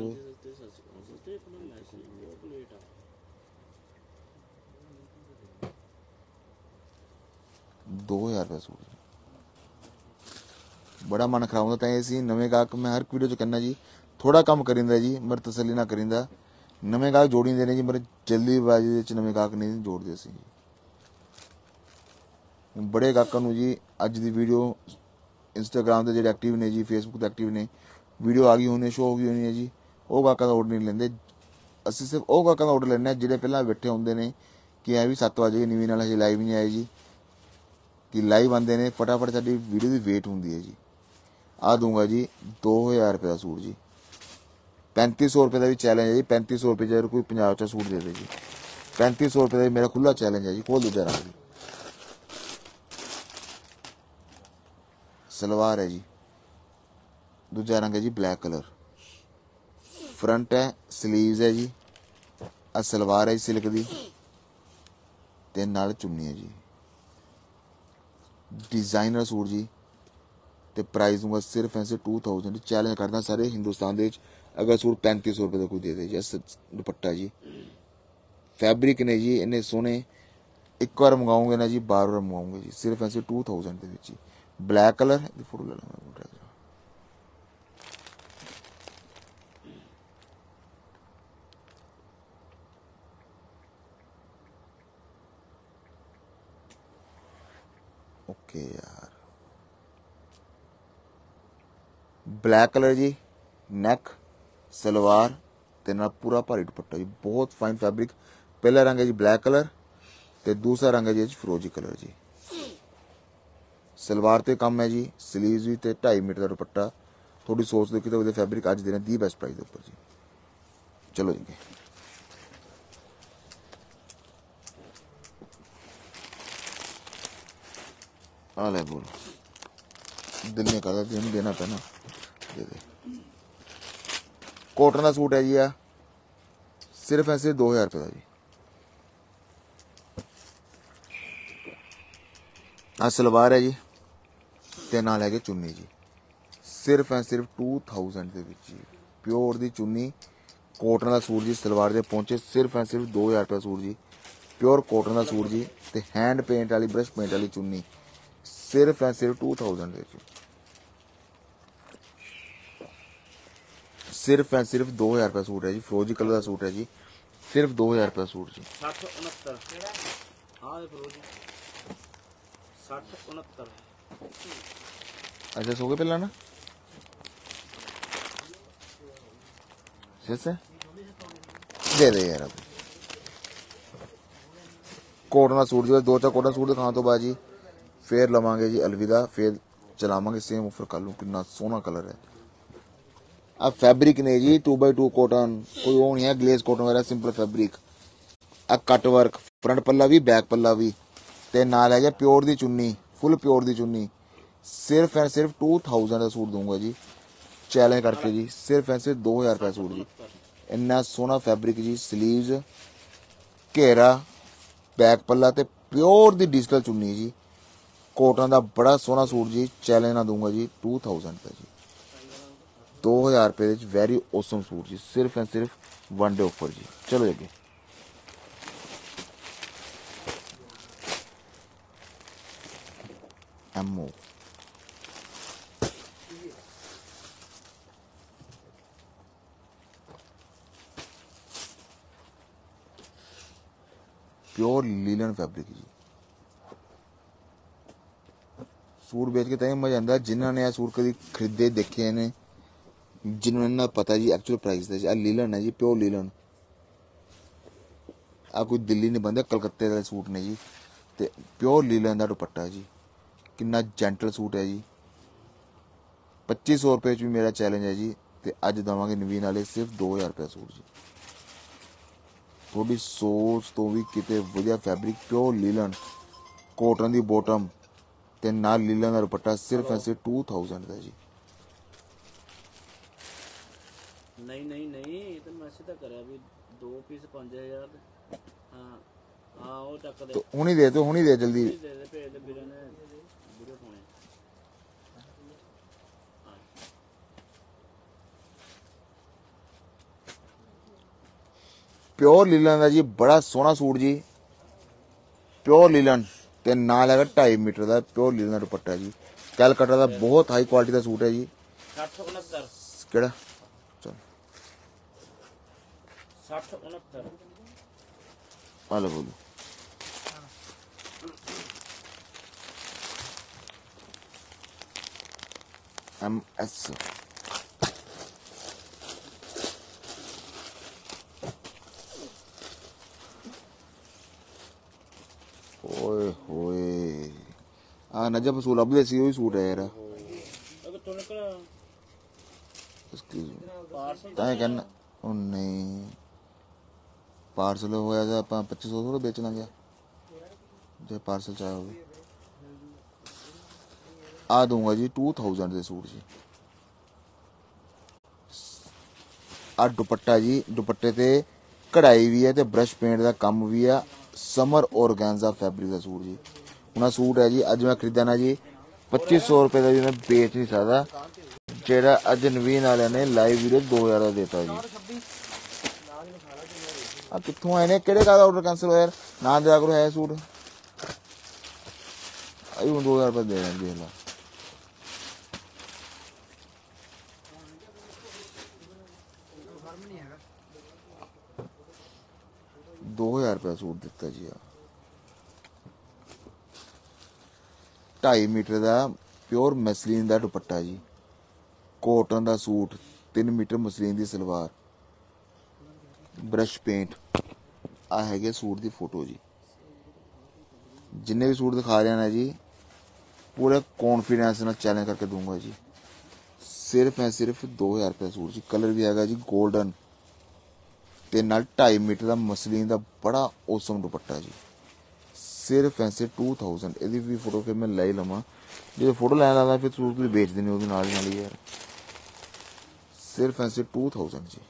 2000 ਰੁਪਏ ਸੂਟ। ਬੜਾ ਮਨ ਖਰਾਬ ਹੁੰਦਾ। ਤਾਂ ਅਸੀਂ ਨਵੇਂ ਗਾਹਕ ਮੈਂ ਹਰ ਵੀਡੀਓ 'ਚ ਕਹਿੰਦਾ ਜੀ, ਥੋੜਾ ਕੰਮ ਕਰਿੰਦਾ ਜੀ, ਮੇਰੇ ਤਸੱਲੀ ਨਾ ਕਰਿੰਦਾ। ਨਵੇਂ ਗਾਹਕ ਜੋੜੀਂਦੇ ਨੇ ਜੀ, ਮੇਰੇ ਜਲਦੀਬਾਜ਼ੀ ਦੇ ਵਿੱਚ ਨਵੇਂ ਗਾਹਕ ਨਹੀਂ ਜੋੜਦੇ ਅਸੀਂ ਜੀ। ਬੜੇ ਗਾਹਕਾਂ ਨੂੰ ਜੀ ਅੱਜ ਦੀ ਵੀਡੀਓ ਇੰਸਟਾਗ੍ਰਾਮ ਤੇ ਜਿਹੜੇ ਐਕਟਿਵ ਨੇ ਜੀ, ਫੇਸਬੁੱਕ ਤੇ ਐਕਟਿਵ ਨੇ, ਵੀਡੀਓ ਆ ਗਈ ਹੋਣੀ, ਸ਼ੋ ਹੋ ਗਈ ਹੋਣੀ ਹੈ ਜੀ, ਉਹ ਗਾਹਕਾਂ ਦਾ ਆਰਡਰ ਨਹੀਂ ਲੈਂਦੇ। ਅਸੀਂ ਸਿਰਫ ਉਹ ਗਾਹਕਾਂ ਦਾ ਆਰਡਰ ਲੈਂਦੇ ਹਾਂ ਜਿਹੜੇ ਪਹਿਲਾਂ ਬੈਠੇ ਹੁੰਦੇ ਨੇ ਕਿ ਐ ਵੀ 7 ਵਜੇ ਨਵੀਂ ਨਾਲ ਹਜੇ ਲਾਈਵ ਨਹੀਂ ਆਏ ਜੀ, ਕਿ ਲਾਈਵ ਆਉਂਦੇ ਨੇ ਫਟਾਫਟ ਸਾਡੀ ਵੀਡੀਓ ਦੀ ਵੇਟ ਹੁੰਦੀ ਹੈ ਜੀ। ਆ ਦੂੰਗਾ ਜੀ 2000 ਰੁਪਏ ਦਾ ਸੂਟ ਜੀ। 3500 ਰੁਪਏ ਦਾ ਵੀ ਚੈਲੰਜ ਹੈ ਜੀ। 3500 ਰੁਪਏ ਜੇ ਕੋਈ ਪੰਜਾਬ 'ਚ ਸੂਟ ਦੇ ਦੇ ਜੀ। 3500 ਰੁਪਏ ਦਾ ਮੇਰਾ ਖੁੱਲਾ ਚੈਲੰਜ ਹੈ ਜੀ। ਖੋਲ ਦੂਜਾ ਰੰਗ ਜੀ। ਸਲਵਾਰ ਹੈ ਜੀ, ਦੂਜਾ ਰੰਗ ਹੈ ਜੀ ਬਲੈਕ ਕਲਰ। ਫਰੰਟ ਹੈ, ਸਲੀਵਜ਼ ਹੈ ਜੀ। ਆ ਸਲਵਾਰ ਹੈ ਜੀ ਸਿਲਕ ਦੀ, ਤੇ ਨਾਲ ਚੁੰਨੀ ਹੈ ਜੀ। ਡਿਜ਼ਾਈਨਰ ਸੂਟ ਜੀ। ਤੇ ਪ੍ਰਾਈਸ ਦੂੰਗਾ ਸਿਰਫ ਐਸੇ 2000। ਚੈਲੰਜ ਕਰਦਾ ਸਾਰੇ ਹਿੰਦੁਸਤਾਨ ਦੇ ਵਿੱਚ ਅਗਰ ਸੂਟ 3500 ਰੁਪਏ ਦਾ ਕੋਈ ਦੇ ਦੇ ਜੀ। ਦੁਪੱਟਾ ਜੀ, ਫੈਬਰਿਕ ਨੇ ਜੀ ਇੰਨੇ ਸੋਹਣੇ। ਇੱਕ ਵਾਰ ਮੰਗਾਉਂਗੇ ਨਾ ਜੀ, ਬਾਰ ਬਾਰ ਮੰਗਾਉਂਗੇ ਜੀ। ਸਿਰਫ ਐਸੇ 2000 ਦੇ ਵਿੱਚ ਹੀ। ਬਲੈਕ ਕਲਰ ਦੀ ਫੋਟੋ ਲੈ ਲਵਾਂਗਾ। ਓਕੇ ਯਾਰ, ਬਲੈਕ ਕਲਰ ਜੀ, ਨੈਕ, ਸਲਵਾਰ ਤੇ ਨਾਲ ਪੂਰਾ ਭਾਰੀ ਦੁਪੱਟਾ ਜੀ। ਬਹੁਤ ਫਾਈਨ ਫੈਬਰਿਕ। ਪਹਿਲਾ ਰੰਗ ਹੈ ਜੀ ਬਲੈਕ ਕਲਰ, ਤੇ ਦੂਸਰਾ ਰੰਗ ਹੈ ਜੀ ਫਿਰੋਜ਼ੀ ਕਲਰ ਜੀ। ਸਲਵਾਰ ਤੇ ਕੰਮ ਹੈ ਜੀ, ਸਲੀਵਜ਼ ਵੀ, ਤੇ 2.5 ਮੀਟਰ ਦਾ ਦੁਪੱਟਾ। ਥੋੜੀ ਸੋਚ ਦੇਖੀ ਤਾਂ ਉਹਦੇ ਫੈਬਰਿਕ ਅੱਜ ਦੇ ਨੇ ਦੀ ਬੈਸਟ ਪ੍ਰਾਈਸ ਦੇ ਉੱਪਰ ਜੀ। ਚਲੋ ਜੀ, आ ले बोल, दिल नहीं करता तेन देना पैना दे दे। कॉटन का सूट है जी, आ सिर्फ ऐसे 2000 रुपये का जी। आ सलवार है जी ते नाल है चुन्नी जी, सिर्फ एंड सिर्फ 2000 दे विच जी। प्योर दी चुन्नी, कॉटन का सूट जी, सलवार दे पहुंचे सिर्फ एंड सिर्फ 2000 रुपये सूट जी। प्योर कॉटन का सूट जी ते हैंड पेंट वाली ब्रश पेंट वाली चुन्नी सिर्फ एंड सिर्फ 2000 दे सिर्फ एंड सिर्फ 2000 रुपये सूट है जी। फिरोजी कलर का सूट है जी, सिर्फ 2000 रुपये सूट जी। 60 69 हाँ देखो जी 60 69 अच्छा सो गए पहला ना से दे दे यार। अब कॉटन का सूट जी, दो चार कॉटन सूट दिखाने तो बाद जी फिर लवांगे जी अलविदा, फिर चलावांगे सेम ऑफर कर लूँ। कितना सोहना कलर है। अब फैब्रिक ने जी 2x2 कॉटन, कोई वो नहीं है ग्लेज कॉटन वगैरह, सिंपल फैब्रिक। अब कट वर्क, फ्रंट पल्ला भी बैक पल्ला भी ते नाल है प्योर दी चुन्नी, फुल प्योर दी चुन्नी। सिर्फ एंड सिर्फ 2000 का सूट दूंगा जी, चैलेंज करके जी। सिर्फ एंड सिर्फ 2000 रुपये सूट जी। इन्ना सोहना फैब्रिक जी, स्लीव्स, घेरा, बैक पल्ला ते प्योर दी डिजिटल चुन्नी जी। कॉटन का बड़ा सोहना सूट जी, चैलेंज ना दूंगा जी 2000 रुपये जी। 2000 रुपये वेरी औसम सूट जी, सिर्फ एंड सिर्फ वन डे ऑफर जी। चलो अगे एमओ प्योर लीलन फैब्रिक जी। सूट बेच के तय मजा आता जिन्होंने यह सूट कभी खरीदे देखे ने, जिन्होंने ना पता जी एक्चुअल प्राइस का जी। आ लीलन है जी, प्योर लीलन। आ कोई दिल्ली नहीं बनते, कलकत्ते का सूट ने जी। ते प्योर लीलन का दुपट्टा जी, कितना जेंटल सूट है जी। 2500 रुपये भी मेरा चैलेंज है जी। ते अज देवांगे नवीन वाले सिर्फ 2000 रुपये सूट जी। थोड़ी सोच तो भी किते वधिया फैब्रिक, प्योर लीलन, कॉटन दी बॉटम ते नाल लीलन का दुपट्टा सिर्फ ऐसे 2000 का जी। नहीं नहीं नहीं तो मैसेज तो करे अभी 2 पीस 5000 हाँ हाँ वो चक दे तो हुनी दे, तो हुनी दे जल्दी। दे दे भेज दे ਵੀਰੇ ਨੇ ਵੀਡੀਓ ਪਾਉਣੀ प्योर लीलन का जी, बड़ा सोहना सूट जी। प्योर लीलन ते नाल है 2.5 मीटर का प्योर लीलन का दुपट्टा जी। कैलकटा का बहुत हाई क्वालिटी का सूट है जी। 60 69 केड़ा चल 60 69 हेलो बोलो MS ओए होए आ नजब सूट अब दे सी वही सूट है यार। अगर तो निकला एक्सक्यूज पार्सल ताए कहना ओ नहीं पार्सल होया तो आप 2500 थोड़ा बेचना गया जो पार्सल चाहे होगी। आ दूंगा जी 2000 दे सूट जी। आ दुपट्टा जी, दुपट्टे ते कढ़ाई भी है ते ब्रश पेंट का कम भी है। समर ऑर्गेन्जा फैब्रिक का सूट जी। हुन सूट है जी, अज मैं खरीदा ना जी 2500 रुपये का भी मैं बेच नहीं सकता। जेड़ा अज नवीन वाले ने लाइव वीडियो 2000 का देता जी। आ कित्थों आए ने, केड़े का ऑर्डर कैंसिल होया यार, ना दिया करो है सूट। आई हुन 2000 रुपये दे रहे देख ला। ₹2000 सूट दिता जी। 2.5 मीटर का प्योर मसलीन का दुपट्टा जी। कॉटन का सूट, 3 मीटर मसलीन की सलवार, ब्रश पेंट। आ है सूट की फोटो जी। जिन्ने भी सूट दिखा रहे हैं जी पूरे कॉन्फिडेंस ना चैलेंज करके दूंगा जी। सिर्फ है सिर्फ 2000 रुपये सूट जी। कलर भी है जी गोल्डन ते नाल 2.5 मीटर का मसलीन का बड़ा औसम दुपट्टा जी। ਸਿਰਫ ਐਸੇ 2000। ਇਹਦੀ ਵੀ ਫੋਟੋ ਫਿਰ ਮੈਂ ਲੈ ਹੀ ਲਵਾਂ, ਜਦੋਂ ਫੋਟੋ ਲੈਣ ਆਉਂਦਾ ਫਿਰ ਸੂਟ ਤੁਸੀਂ ਵੇਚ ਦੇਣੀ ਉਹਦੇ ਨਾਲ ਹੀ ਯਾਰ। ਸਿਰਫ ਐਸੇ 2000 ਜੀ।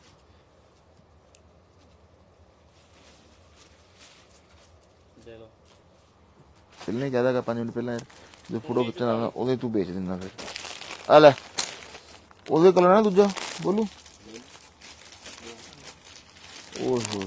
ਦੇ ਲਓ ਪਹਿਲਾਂ ਹੀ ਕਹਿਦਾ 5 ਮਿੰਟ ਪਹਿਲਾਂ ਯਾਰ, ਜਦੋਂ ਫੋਟੋ ਖਿੱਚਣ ਆਉਂਦਾ ਉਹਦੇ ਤੂੰ ਵੇਚ ਦਿੰਦਾ ਫਿਰ। ਆ ਲੈ ਉਹਦੇ ਕੋਲ ਨਾ ਦੂਜਾ ਬੋਲੂ। ਓਏ ਹੋਏ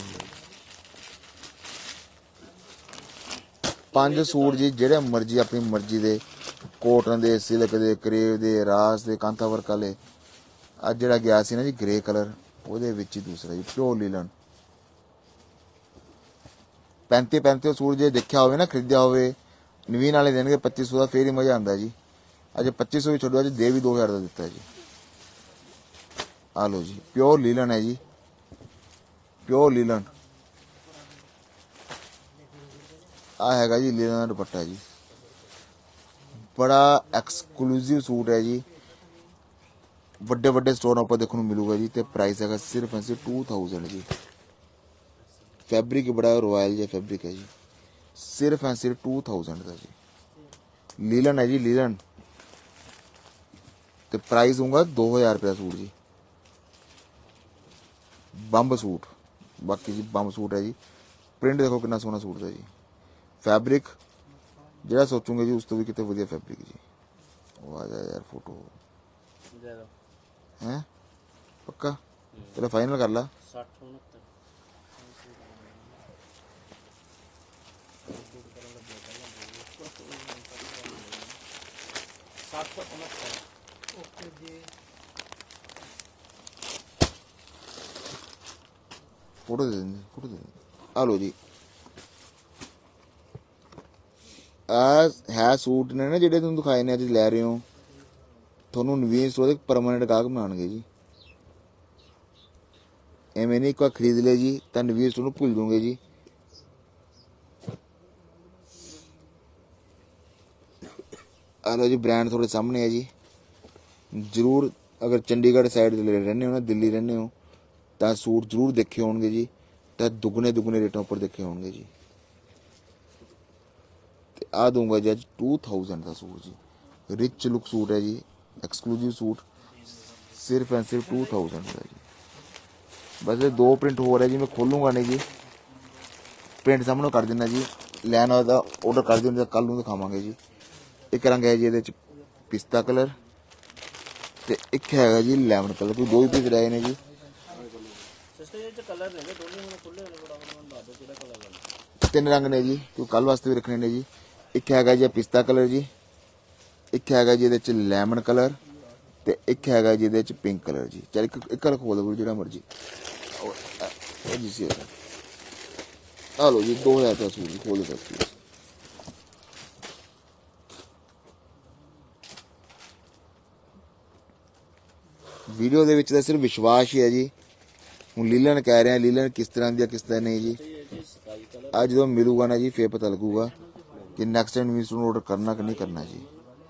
5 ਸੂਟ ਜੀ, ਜਿਹੜੇ ਮਰਜ਼ੀ ਆਪਣੀ ਮਰਜ਼ੀ ਦੇ, ਕੋਟਨ ਦੇ, ਸਿਲਕ ਦੇ, ਕਰੇਵ ਦੇ, ਰਾਸ ਦੇ, ਕਾਂਥਾ ਵਰਕ ਵਾਲੇ। ਅੱਜ ਜਿਹੜਾ ਗਿਆ ਸੀ ਨਾ ਜੀ ਗ੍ਰੇ ਕਲਰ, ਉਹਦੇ ਵਿੱਚ ਹੀ ਦੂਸਰਾ ਜੀ ਪਿਓਰ ਲੀਲਨ। 35 ਸੂਟ ਜੇ ਦੇਖਿਆ ਹੋਵੇ ਨਾ, ਖਰੀਦਿਆ ਹੋਵੇ, ਨਵੀਨ ਵਾਲੇ ਦੇਣਗੇ 2500 ਦਾ, ਫੇਰ ਹੀ ਮਜ਼ਾ ਆਉਂਦਾ ਜੀ। ਅੱਜ 2500 ਵੀ ਛੱਡੋ, ਅੱਜ ਦੇ ਵੀ 2000 ਦਾ ਦਿੱਤਾ ਜੀ। ਆ ਲੋ ਜੀ ਪਿਓਰ ਲੀਲਨ ਹੈ ਜੀ, ਪਿਓਰ ਲੀਲਨ। ਆ ਹੈਗਾ ਜੀ ਲੀਲਨ ਦਾ ਦੁਪੱਟਾ ਜੀ, ਬੜਾ ਐਕਸਕਲੂਸਿਵ ਸੂਟ ਹੈ ਜੀ। ਵੱਡੇ ਵੱਡੇ ਸਟੋਰਾਂ ਉੱਪਰ ਦੇਖਣ ਨੂੰ ਮਿਲੂਗਾ ਜੀ। ਤੇ ਪ੍ਰਾਈਸ ਹੈਗਾ ਸਿਰਫ ਐਸੇ 2000 ਜੀ। ਫੈਬਰਿਕ ਬੜਾ ਰॉयल ਜਿਹਾ ਫੈਬਰਿਕ ਹੈ ਜੀ, ਸਿਰਫ ਐਸੇ 2000 ਦਾ ਜੀ। ਲੀਲਨ ਹੈ ਜੀ ਲੀਲਨ। ਤੇ ਪ੍ਰਾਈਸ ਹੋਊਗਾ 2000 ਰੁਪਏ ਸੂਟ ਜੀ। ਬੰਬ ਸੂਟ, ਬਾਕੀ ਜੀ ਬੰਬ ਸੂਟ ਹੈ ਜੀ। ਪ੍ਰਿੰਟ ਦੇਖੋ ਕਿੰਨਾ ਸੋਹਣਾ ਸੂਟ ਦਾ ਜੀ। ਫੈਬਰਿਕ ਜਿਹੜਾ ਸੋਚੂਗੇ ਜੀ ਉਸ ਤੋਂ ਵੀ ਕਿਤੇ ਵਧੀਆ ਫੈਬਰਿਕ ਜੀ। ਉਹ ਆ ਜਾ ਯਾਰ ਫੋਟੋ ਦੇ ਲਓ ਹੈ ਪੱਕਾ। ਚਲੋ ਫਾਈਨਲ ਕਰ ਲਾ। 60 69 ਓਕੇ ਜੀ। ਫੋਟੋ ਦੇ ਦਿੰਦੇ, ਫੋਟੋ ਦੇ ਦਿੰਦੇ। ਆ ਲੋ ਜੀ, ਆ ਹੈ ਸੂਟ ਨੇ ਨਾ ਜਿਹੜੇ ਤੁਹਾਨੂੰ ਦਿਖਾਏ ਨੇ ਅੱਜ ਲੈ ਰਹੇ ਹੋ, ਤੁਹਾਨੂੰ ਨਵੀਨ ਸਟੋਰ ਦੇ ਪਰਮਾਨੈਂਟ ਗਾਹਕ ਬਣਾਉਣਗੇ ਜੀ। ਐਵੇਂ ਨਹੀਂ ਇੱਕ ਵਾਰ ਖਰੀਦ ਲਿਆ ਜੀ ਤਾਂ ਨਵੀਨ ਸਟੋਰ ਨੂੰ ਭੁੱਲ ਜਾਓਗੇ ਜੀ। ਆ ਲੋ ਜੀ ਬ੍ਰਾਂਡ ਤੁਹਾਡੇ ਸਾਹਮਣੇ ਹੈ ਜੀ। ਜ਼ਰੂਰ ਅਗਰ ਚੰਡੀਗੜ੍ਹ ਸਾਈਡ ਤੇ ਰਹਿੰਦੇ ਹੋ ਨਾ, ਦਿੱਲੀ ਰਹਿੰਦੇ ਹੋ, ਤਾਂ ਸੂਟ ਜ਼ਰੂਰ ਦੇਖੇ ਹੋਣਗੇ ਜੀ। ਤਾਂ ਦੁੱਗਣੇ ਰੇਟਾਂ ਉੱਪਰ ਦੇਖੇ ਹੋਣਗੇ ਜੀ। ਤੇ ਆ ਦੂੰਗਾ ਜੀ ਅੱਜ 2000 ਦਾ ਸੂਟ ਜੀ। ਰਿਚ ਲੁੱਕ ਸੂਟ ਹੈ ਜੀ, ਐਕਸਕਲੂਸਿਵ ਸੂਟ, ਸਿਰਫ ਐਂਡ ਸਿਰਫ 2000 ਦਾ ਜੀ। ਬਸ ਇਹ 2 ਪ੍ਰਿੰਟ ਹੋ ਰਿਹਾ ਜੀ, ਮੈਂ ਖੋਲੂੰਗਾ ਨਹੀਂ ਜੀ, ਪ੍ਰਿੰਟ ਸਾਹਮਣੇ ਕਰ ਦਿੰਦਾ ਜੀ। ਲੈਣ ਹੋਇਆ ਤਾਂ ਆਰਡਰ ਕਰ ਦਿਓ, ਕੱਲ ਨੂੰ ਦਿਖਾਵਾਂਗੇ ਜੀ। ਇੱਕ ਰੰਗ ਹੈ ਜੀ ਇਹਦੇ ਚ ਪਿਸਤਾ ਕਲਰ, ਤੇ ਇੱਕ ਹੈਗਾ ਜੀ ਲੈਮਨ ਕਲਰ। ਕੋਈ 2 ਹੀ ਪੀਸ ਰਹੇ ਨੇ ਜੀ। ਸਿਸਟਰ ਇਹ ਚ ਕਲਰ ਨੇ ਦੋਨੇ ਹੁਣ ਖੁੱਲੇ ਹੋਣੇ, ਬੜਾ ਮੈਨੂੰ ਦੱਸ ਦਿਓ ਕਿਹੜਾ ਕਲਰ ਲੈਣਾ। 3 ਰੰਗ ਨੇ ਜੀ, ਕੋਈ ਕੱਲ ਵਾਸਤੇ ਵੀ ਰੱਖਣੇ ਨੇ ਜੀ। ਇੱਕ ਹੈਗਾ ਜੀ ਪਿਸਤਾ ਕਲਰ ਜੀ, ਇੱਕ ਹੈਗਾ ਜੀ ਇਹਦੇ ਚ ਲੈਮਨ ਕਲਰ, ਤੇ ਇੱਕ ਹੈਗਾ ਜੀ ਇਹਦੇ ਚ ਪਿੰਕ ਕਲਰ ਜੀ। ਚਲ ਇੱਕ ਖੋਲ ਦੋ ਜਿਹੜਾ ਮਰਜੀ। ਉਹ ਜੀ ਸੀ ਆ ਲੋ ਜੀ 2000 ਦਾ ਸੂਟ ਖੋਲ ਦੋ। ਵੀਡੀਓ ਦੇ ਵਿੱਚ ਤਾਂ ਸਿਰਫ ਵਿਸ਼ਵਾਸ ਹੀ ਹੈ ਜੀ। ਹੁਣ ਲੀਲਨ ਕਹਿ ਰਹੇ ਆ, ਲੀਲਨ ਕਿਸ ਤਰ੍ਹਾਂ ਦੀ ਆ ਕਿਸ ਤਰ੍ਹਾਂ ਨਹੀਂ ਜੀ। ਅੱਜ ਜਦੋਂ ਮਿਲੂਗਾ ਨਾ ਜੀ ਫੇਰ ਪਤਾ ਲੱਗੂਗਾ ਕਿ ਨੈਕਸਟ ਟਾਈਮ ਵੀ ਤੁਹਾਨੂੰ ਆਰਡਰ ਕਰਨਾ ਕਿ ਨਹੀਂ ਕਰਨਾ ਜੀ।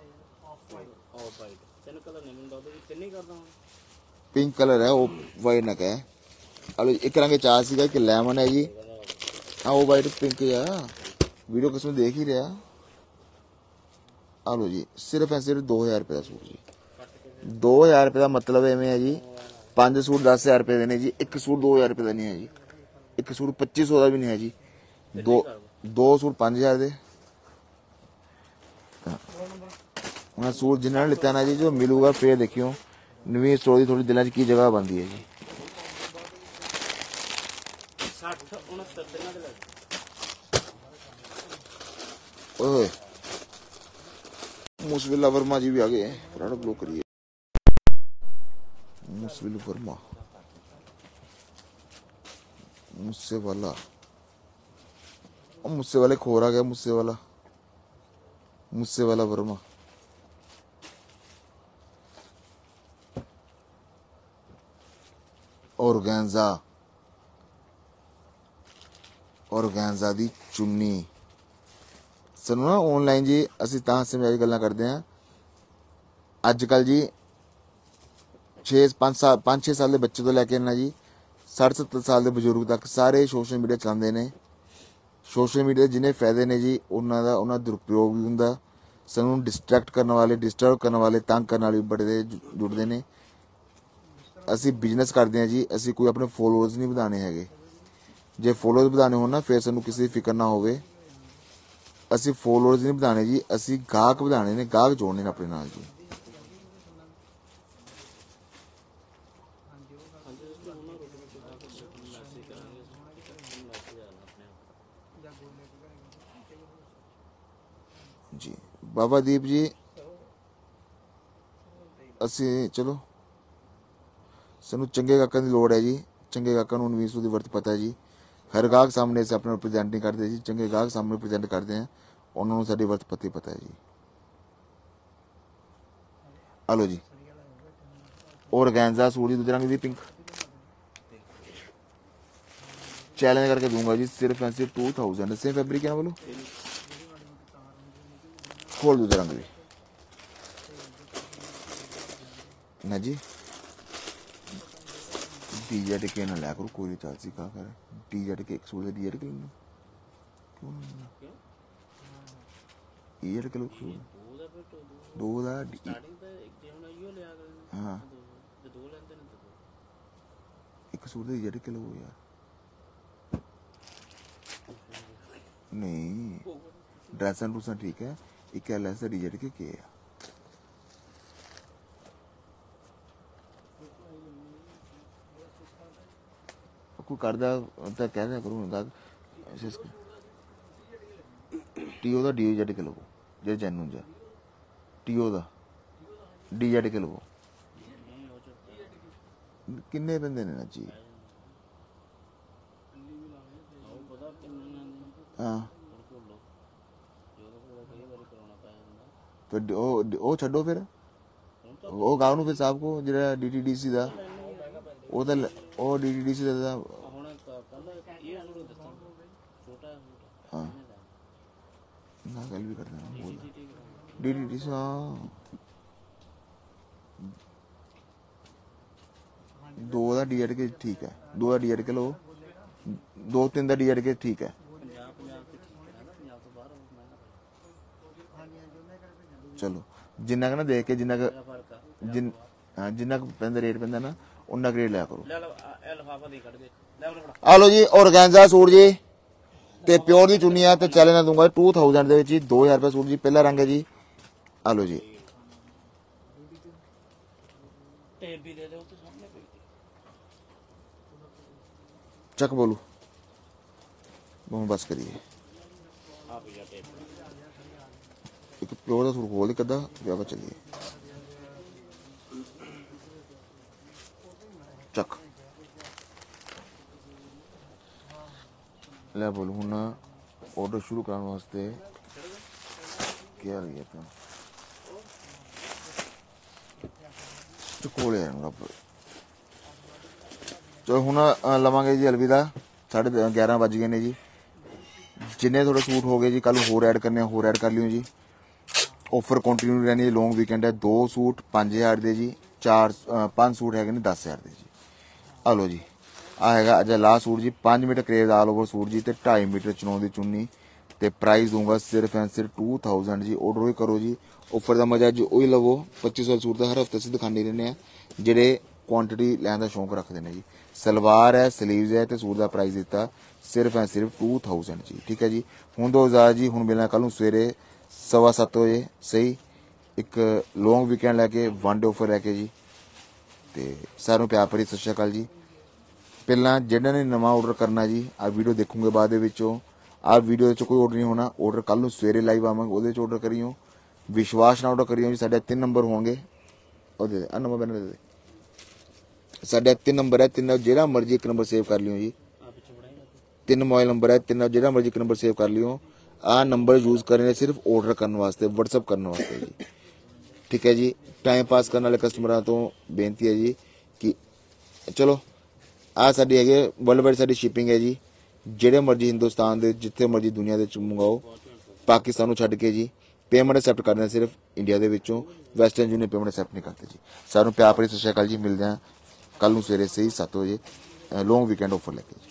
ਪਿੰਕ ਕਲਰ ਹੈ, ਉਹ ਵਾਈਟ ਨਾ ਕਹੇ। ਹਲੋ ਇੱਕ ਰੰਗ ਚਾਰ ਸੀਗਾ ਕਿ ਲੈਮਨ ਹੈ ਜੀ। ਹਾਂ ਉਹ ਵਾਈਟ ਪਿੰਕ ਆ, ਵੀਡੀਓ ਕਿਸ ਨੂੰ ਦੇਖ ਹੀ ਰਿਹਾ। ਹਲੋ ਜੀ ਸਿਰਫ ਐ ਸਿਰਫ 2000 ਰੁਪਏ ਦਾ ਸੂਟ ਜੀ। 2000 ਰੁਪਏ ਦਾ ਮਤਲਬ ਐਵੇਂ ਹੈ ਜੀ, 5 ਸੂਟ 10000 ਰੁਪਏ ਦੇ ਨੇ ਜੀ। ਇੱਕ ਸੂਟ 2000 ਰੁਪਏ ਦਾ ਨਹੀਂ ਹੈ ਜੀ। ਇੱਕ ਸੂਟ 2500 ਦਾ ਵੀ ਨਹੀਂ ਹੈ ਜੀ। ਦੋ ਸੂਟ 5000 ਦੇ। ਹੁਣ ਸੂਟ ਜਿਨ੍ਹਾਂ ਨੇ ਲਿੱਤਾ ਨਾ ਜੀ, ਜੋ ਮਿਲੂਗਾ ਫੇਰ ਦੇਖਿਓ ਨਵੀਂ ਸਟੋਰ ਦੀ ਥੋੜੀ ਦਿਲਾਂ 'ਚ ਕੀ ਜਗ੍ਹਾ ਬਣਦੀ ਹੈ ਜੀ। 60 69 ਦਿਨਾਂ ਦੇ ਲੱਗ ਓਏ मुसविला वर्मा जी भी आ गए हैं। प्रोडक्ट लो करिए मुसविल वर्मा, मुझसे वाला, मुझसे वाले खोर आ गया। मुझसे वाला वर्मा। ਔਰਗੈਂਜ਼ਾ ਦੀ ਚੁੰਨੀ। ਸਾਨੂੰ ਨਾ ਆਨਲਾਈਨ ਜੀ ਅਸੀਂ ਤਾਂ ਸਮਝਾਈ ਗੱਲਾਂ ਕਰਦੇ ਹਾਂ। ਅੱਜ ਕੱਲ ਜੀ 5-6 ਸਾਲ ਦੇ ਬੱਚੇ ਤੋਂ ਲੈ ਕੇ ਨਾ ਜੀ 60-70 ਸਾਲ ਦੇ ਬਜ਼ੁਰਗ ਤੱਕ ਸਾਰੇ ਸੋਸ਼ਲ ਮੀਡੀਆ ਚਲਾਉਂਦੇ ਨੇ। ਸੋਸ਼ਲ ਮੀਡੀਆ ਦੇ ਜਿੰਨੇ ਫਾਇਦੇ ਨੇ ਜੀ ਉਹਨਾਂ ਦਾ ਦੁਰਉਪਯੋਗ ਵੀ ਹੁੰਦਾ। ਸਾਨੂੰ ਡਿਸਟਰੈਕਟ ਕਰਨ ਵਾਲੇ, ਡਿਸਟਰਬ ਕਰਨ ਵਾਲੇ, ਤੰਗ ਕਰਨ ਵਾਲੇ ਬੜੇ ਜੁੜਦੇ ਨੇ। ਅਸੀਂ ਬਿਜ਼ਨਸ ਕਰਦੇ ਹਾਂ ਜੀ, ਅਸੀਂ ਕੋਈ ਆਪਣੇ ਫੋਲੋਅਰਸ ਨਹੀਂ ਵਧਾਉਣੇ ਹੈਗੇ। ਜੇ ਫੋਲੋਅਰਸ ਵਧਾਉਣੇ ਹੋਣ ਨਾ ਫਿਰ ਸਾਨੂੰ ਕਿਸੇ ਦੀ ਫਿਕਰ ਨਾ ਹੋਵੇ। ਅਸੀਂ ਫੋਲੋਅਰਸ ਨਹੀਂ ਵਧਾਉਣੇ ਜੀ, ਅਸੀਂ ਗਾਹਕ ਵਧਾਉਣੇ ਨੇ, ਗਾਹਕ ਜੋੜਨੇ ਨੇ ਆਪਣੇ ਨਾਲ ਜੀ। ਜੀ ਬਾਬਾ ਦੀਪ ਜੀ, ਅਸੀਂ ਚਲੋ ਸਾਨੂੰ ਚੰਗੇ ਗਾਹਕਾਂ ਦੀ ਲੋੜ ਹੈ ਜੀ। ਚੰਗੇ ਗਾਹਕਾਂ ਨੂੰ 1900 ਦੀ ਵਰਤ ਪਤਾ ਹੈ ਜੀ। ਹਰ ਗਾਹਕ ਸਾਹਮਣੇ ਅਸੀਂ ਆਪਣਾ ਰਿਪਰੈਜ਼ੈਂਟ ਨਹੀਂ ਕਰਦੇ ਜੀ, ਚੰਗੇ ਗਾਹਕ ਸਾਹਮਣੇ ਰਿਪਰੈਜ਼ੈਂਟ ਕਰਦੇ ਹਾਂ, ਉਹਨਾਂ ਨੂੰ ਸਾਡੀ ਵਰਤ ਪਤਾ ਹੈ ਜੀ। ਹਲੋ ਜੀ, ਔਰਗੈਂਜ਼ਾ ਸੂਟ ਦੀ ਦੂਜੇ ਰੰਗ ਦੀ ਪਿੰਕ चैलेंज करके दूंगा जी, सिर्फ एंड सिर्फ 2000। सेम फैब्रिक है ना, बोलो खोल दूसरा रंग भी ना जी। DZ के ना लिया करो, कोई रिचार्ज सी कहा करे। DZ के 100 से DZ के लो क्यों EZ के लो क्यों दो दा हाँ 100 से DZ के लो यार। नहीं ड्रेसा डूसा ठीक है, एक LS DZ के है। कोई करदा तो कह दिया करूँ TO का DZ के लवो जो जैनू जा TO का DZ के लवो किन्ने बंदे ने ना जी। हाँ फिर ओ छड्डो फिर ਉਹ ਗਾਉ ਨੂੰ ਫਿਰ ਸਾਹਿਬ ਕੋ ਜਿਹੜਾ DTDC ਦਾ ਉਹ ਤਾਂ ਉਹ DTDC ਦਾ ਹੁਣ ਕੱਲ ਇਹ ਜ਼ਰੂਰ ਦੱਸਾਂ ਛੋਟਾ ਹਾਂ ਨਾ ਗੱਲ ਵੀ ਕਰਦਾ DTDC ਹਾਂ ਦੋ ਦਾ DZ ਕੇ ਠੀਕ ਹੈ, ਦੋ ਦਾ DZ ਕੇ ਲਓ, ਦੋ ਤਿੰਨ ਦਾ DZ ਕੇ ਠੀਕ ਹੈ। चलो जिन्ना का ना देख के जिन्ना का जिन्ना पैंदा रेट पैंदा ना उन्ना रेट लिया करो। आ लो जी ऑर्गेन्जा सूट जी ते प्योर दी चुन्नी है ते चैलेंज ना दूंगा 2000 दे विच 2000 रुपए सूट जी। पहला रंग है जी, आ लो जी चक बोलू बस करिए एक प्योर का सूट खोल कदा व्यापा चलिए चक ले बोलू हूँ ऑर्डर शुरू करने वास्ते क्या रही अपना चकोले चलो हूँ लवांगे जी अलविदा। 11:30 बज गए ने जी। जिन्ने थोड़े सूट हो गए जी कल होर ऐड करने होर ऐड कर लियो जी। ऑफर कंटिन्यू रहनी है, लॉन्ग वीकेंड है। 2 सूट 5000 दे जी, 5 सूट है 10,000 दे जी। आ लो जी आ है अज लास्ट सूट जी 5 metre crepe all over suit जी ते 2.5 मीटर चनौन की चुन्नी ते प्राइस दूंगा सिर्फ एंड सिर्फ 2000 जी। ऑर्डर ही करो जी, ऑफर का मजा जी वही लवो। 2500 सूट का हर हफ्ते से दिखाने रहने जेडे क्वांटिटी लैन का शौक रखते हैं जी। सलवार है, स्लीव्स है, सूट का प्राइस दिता सिर्फ एंड सिर्फ 2000 जी। ठीक है जी। हूँ 2000 जी, हूँ मिलना कल सवेरे 7:15 बजे सही। एक लॉन्ग वीकेंड लैके वन डे ऑफर लैके जी। तो सारों प्यार भरी सत श्री अकाल जी। पहला जिन्होंने ने नवा ऑर्डर करना जी आ वीडियो देखूंगे बाद आ वीडियो कोई ऑर्डर नहीं होना। ऑर्डर कल सवेरे लाइव आवांगे वो ऑर्डर करियो, विश्वास ना ऑर्डर करियो जी। साढ़े 3 नंबर होंगे नंबर मैंने दे साढ़े 3 नंबर है, 3 जो मर्जी एक नंबर सेव कर लियो जी। 3 मोबाइल नंबर है, 3 जो मर्जी एक नंबर सेव कर लियो। आ नंबर यूज करने सिर्फ ऑर्डर करने वास्ते, व्हाट्सअप करने वास्ते जी। ठीक है जी। टाइम पास करने वाले कस्टमर तो बेनती है जी कि चलो आ साडी है वर्ल्ड वाइड साडी शिपिंग है जी। जेड़े मर्जी हिंदुस्तान दे जिथे मर्जी दुनिया दे मंगाओ, पाकिस्तान छड्ड के जी। पेमेंट एक्सेप्ट करने सिर्फ इंडिया दे विचों, वैस्टर्न यूनियन पेमेंट एक्सेप्ट नहीं करते जी। सारों प्यार भरी सत श्री अकाल जी। मिलते हैं कल सवेरे सही 7 बजे लॉन्ग वीकेंड ऑफर लेके।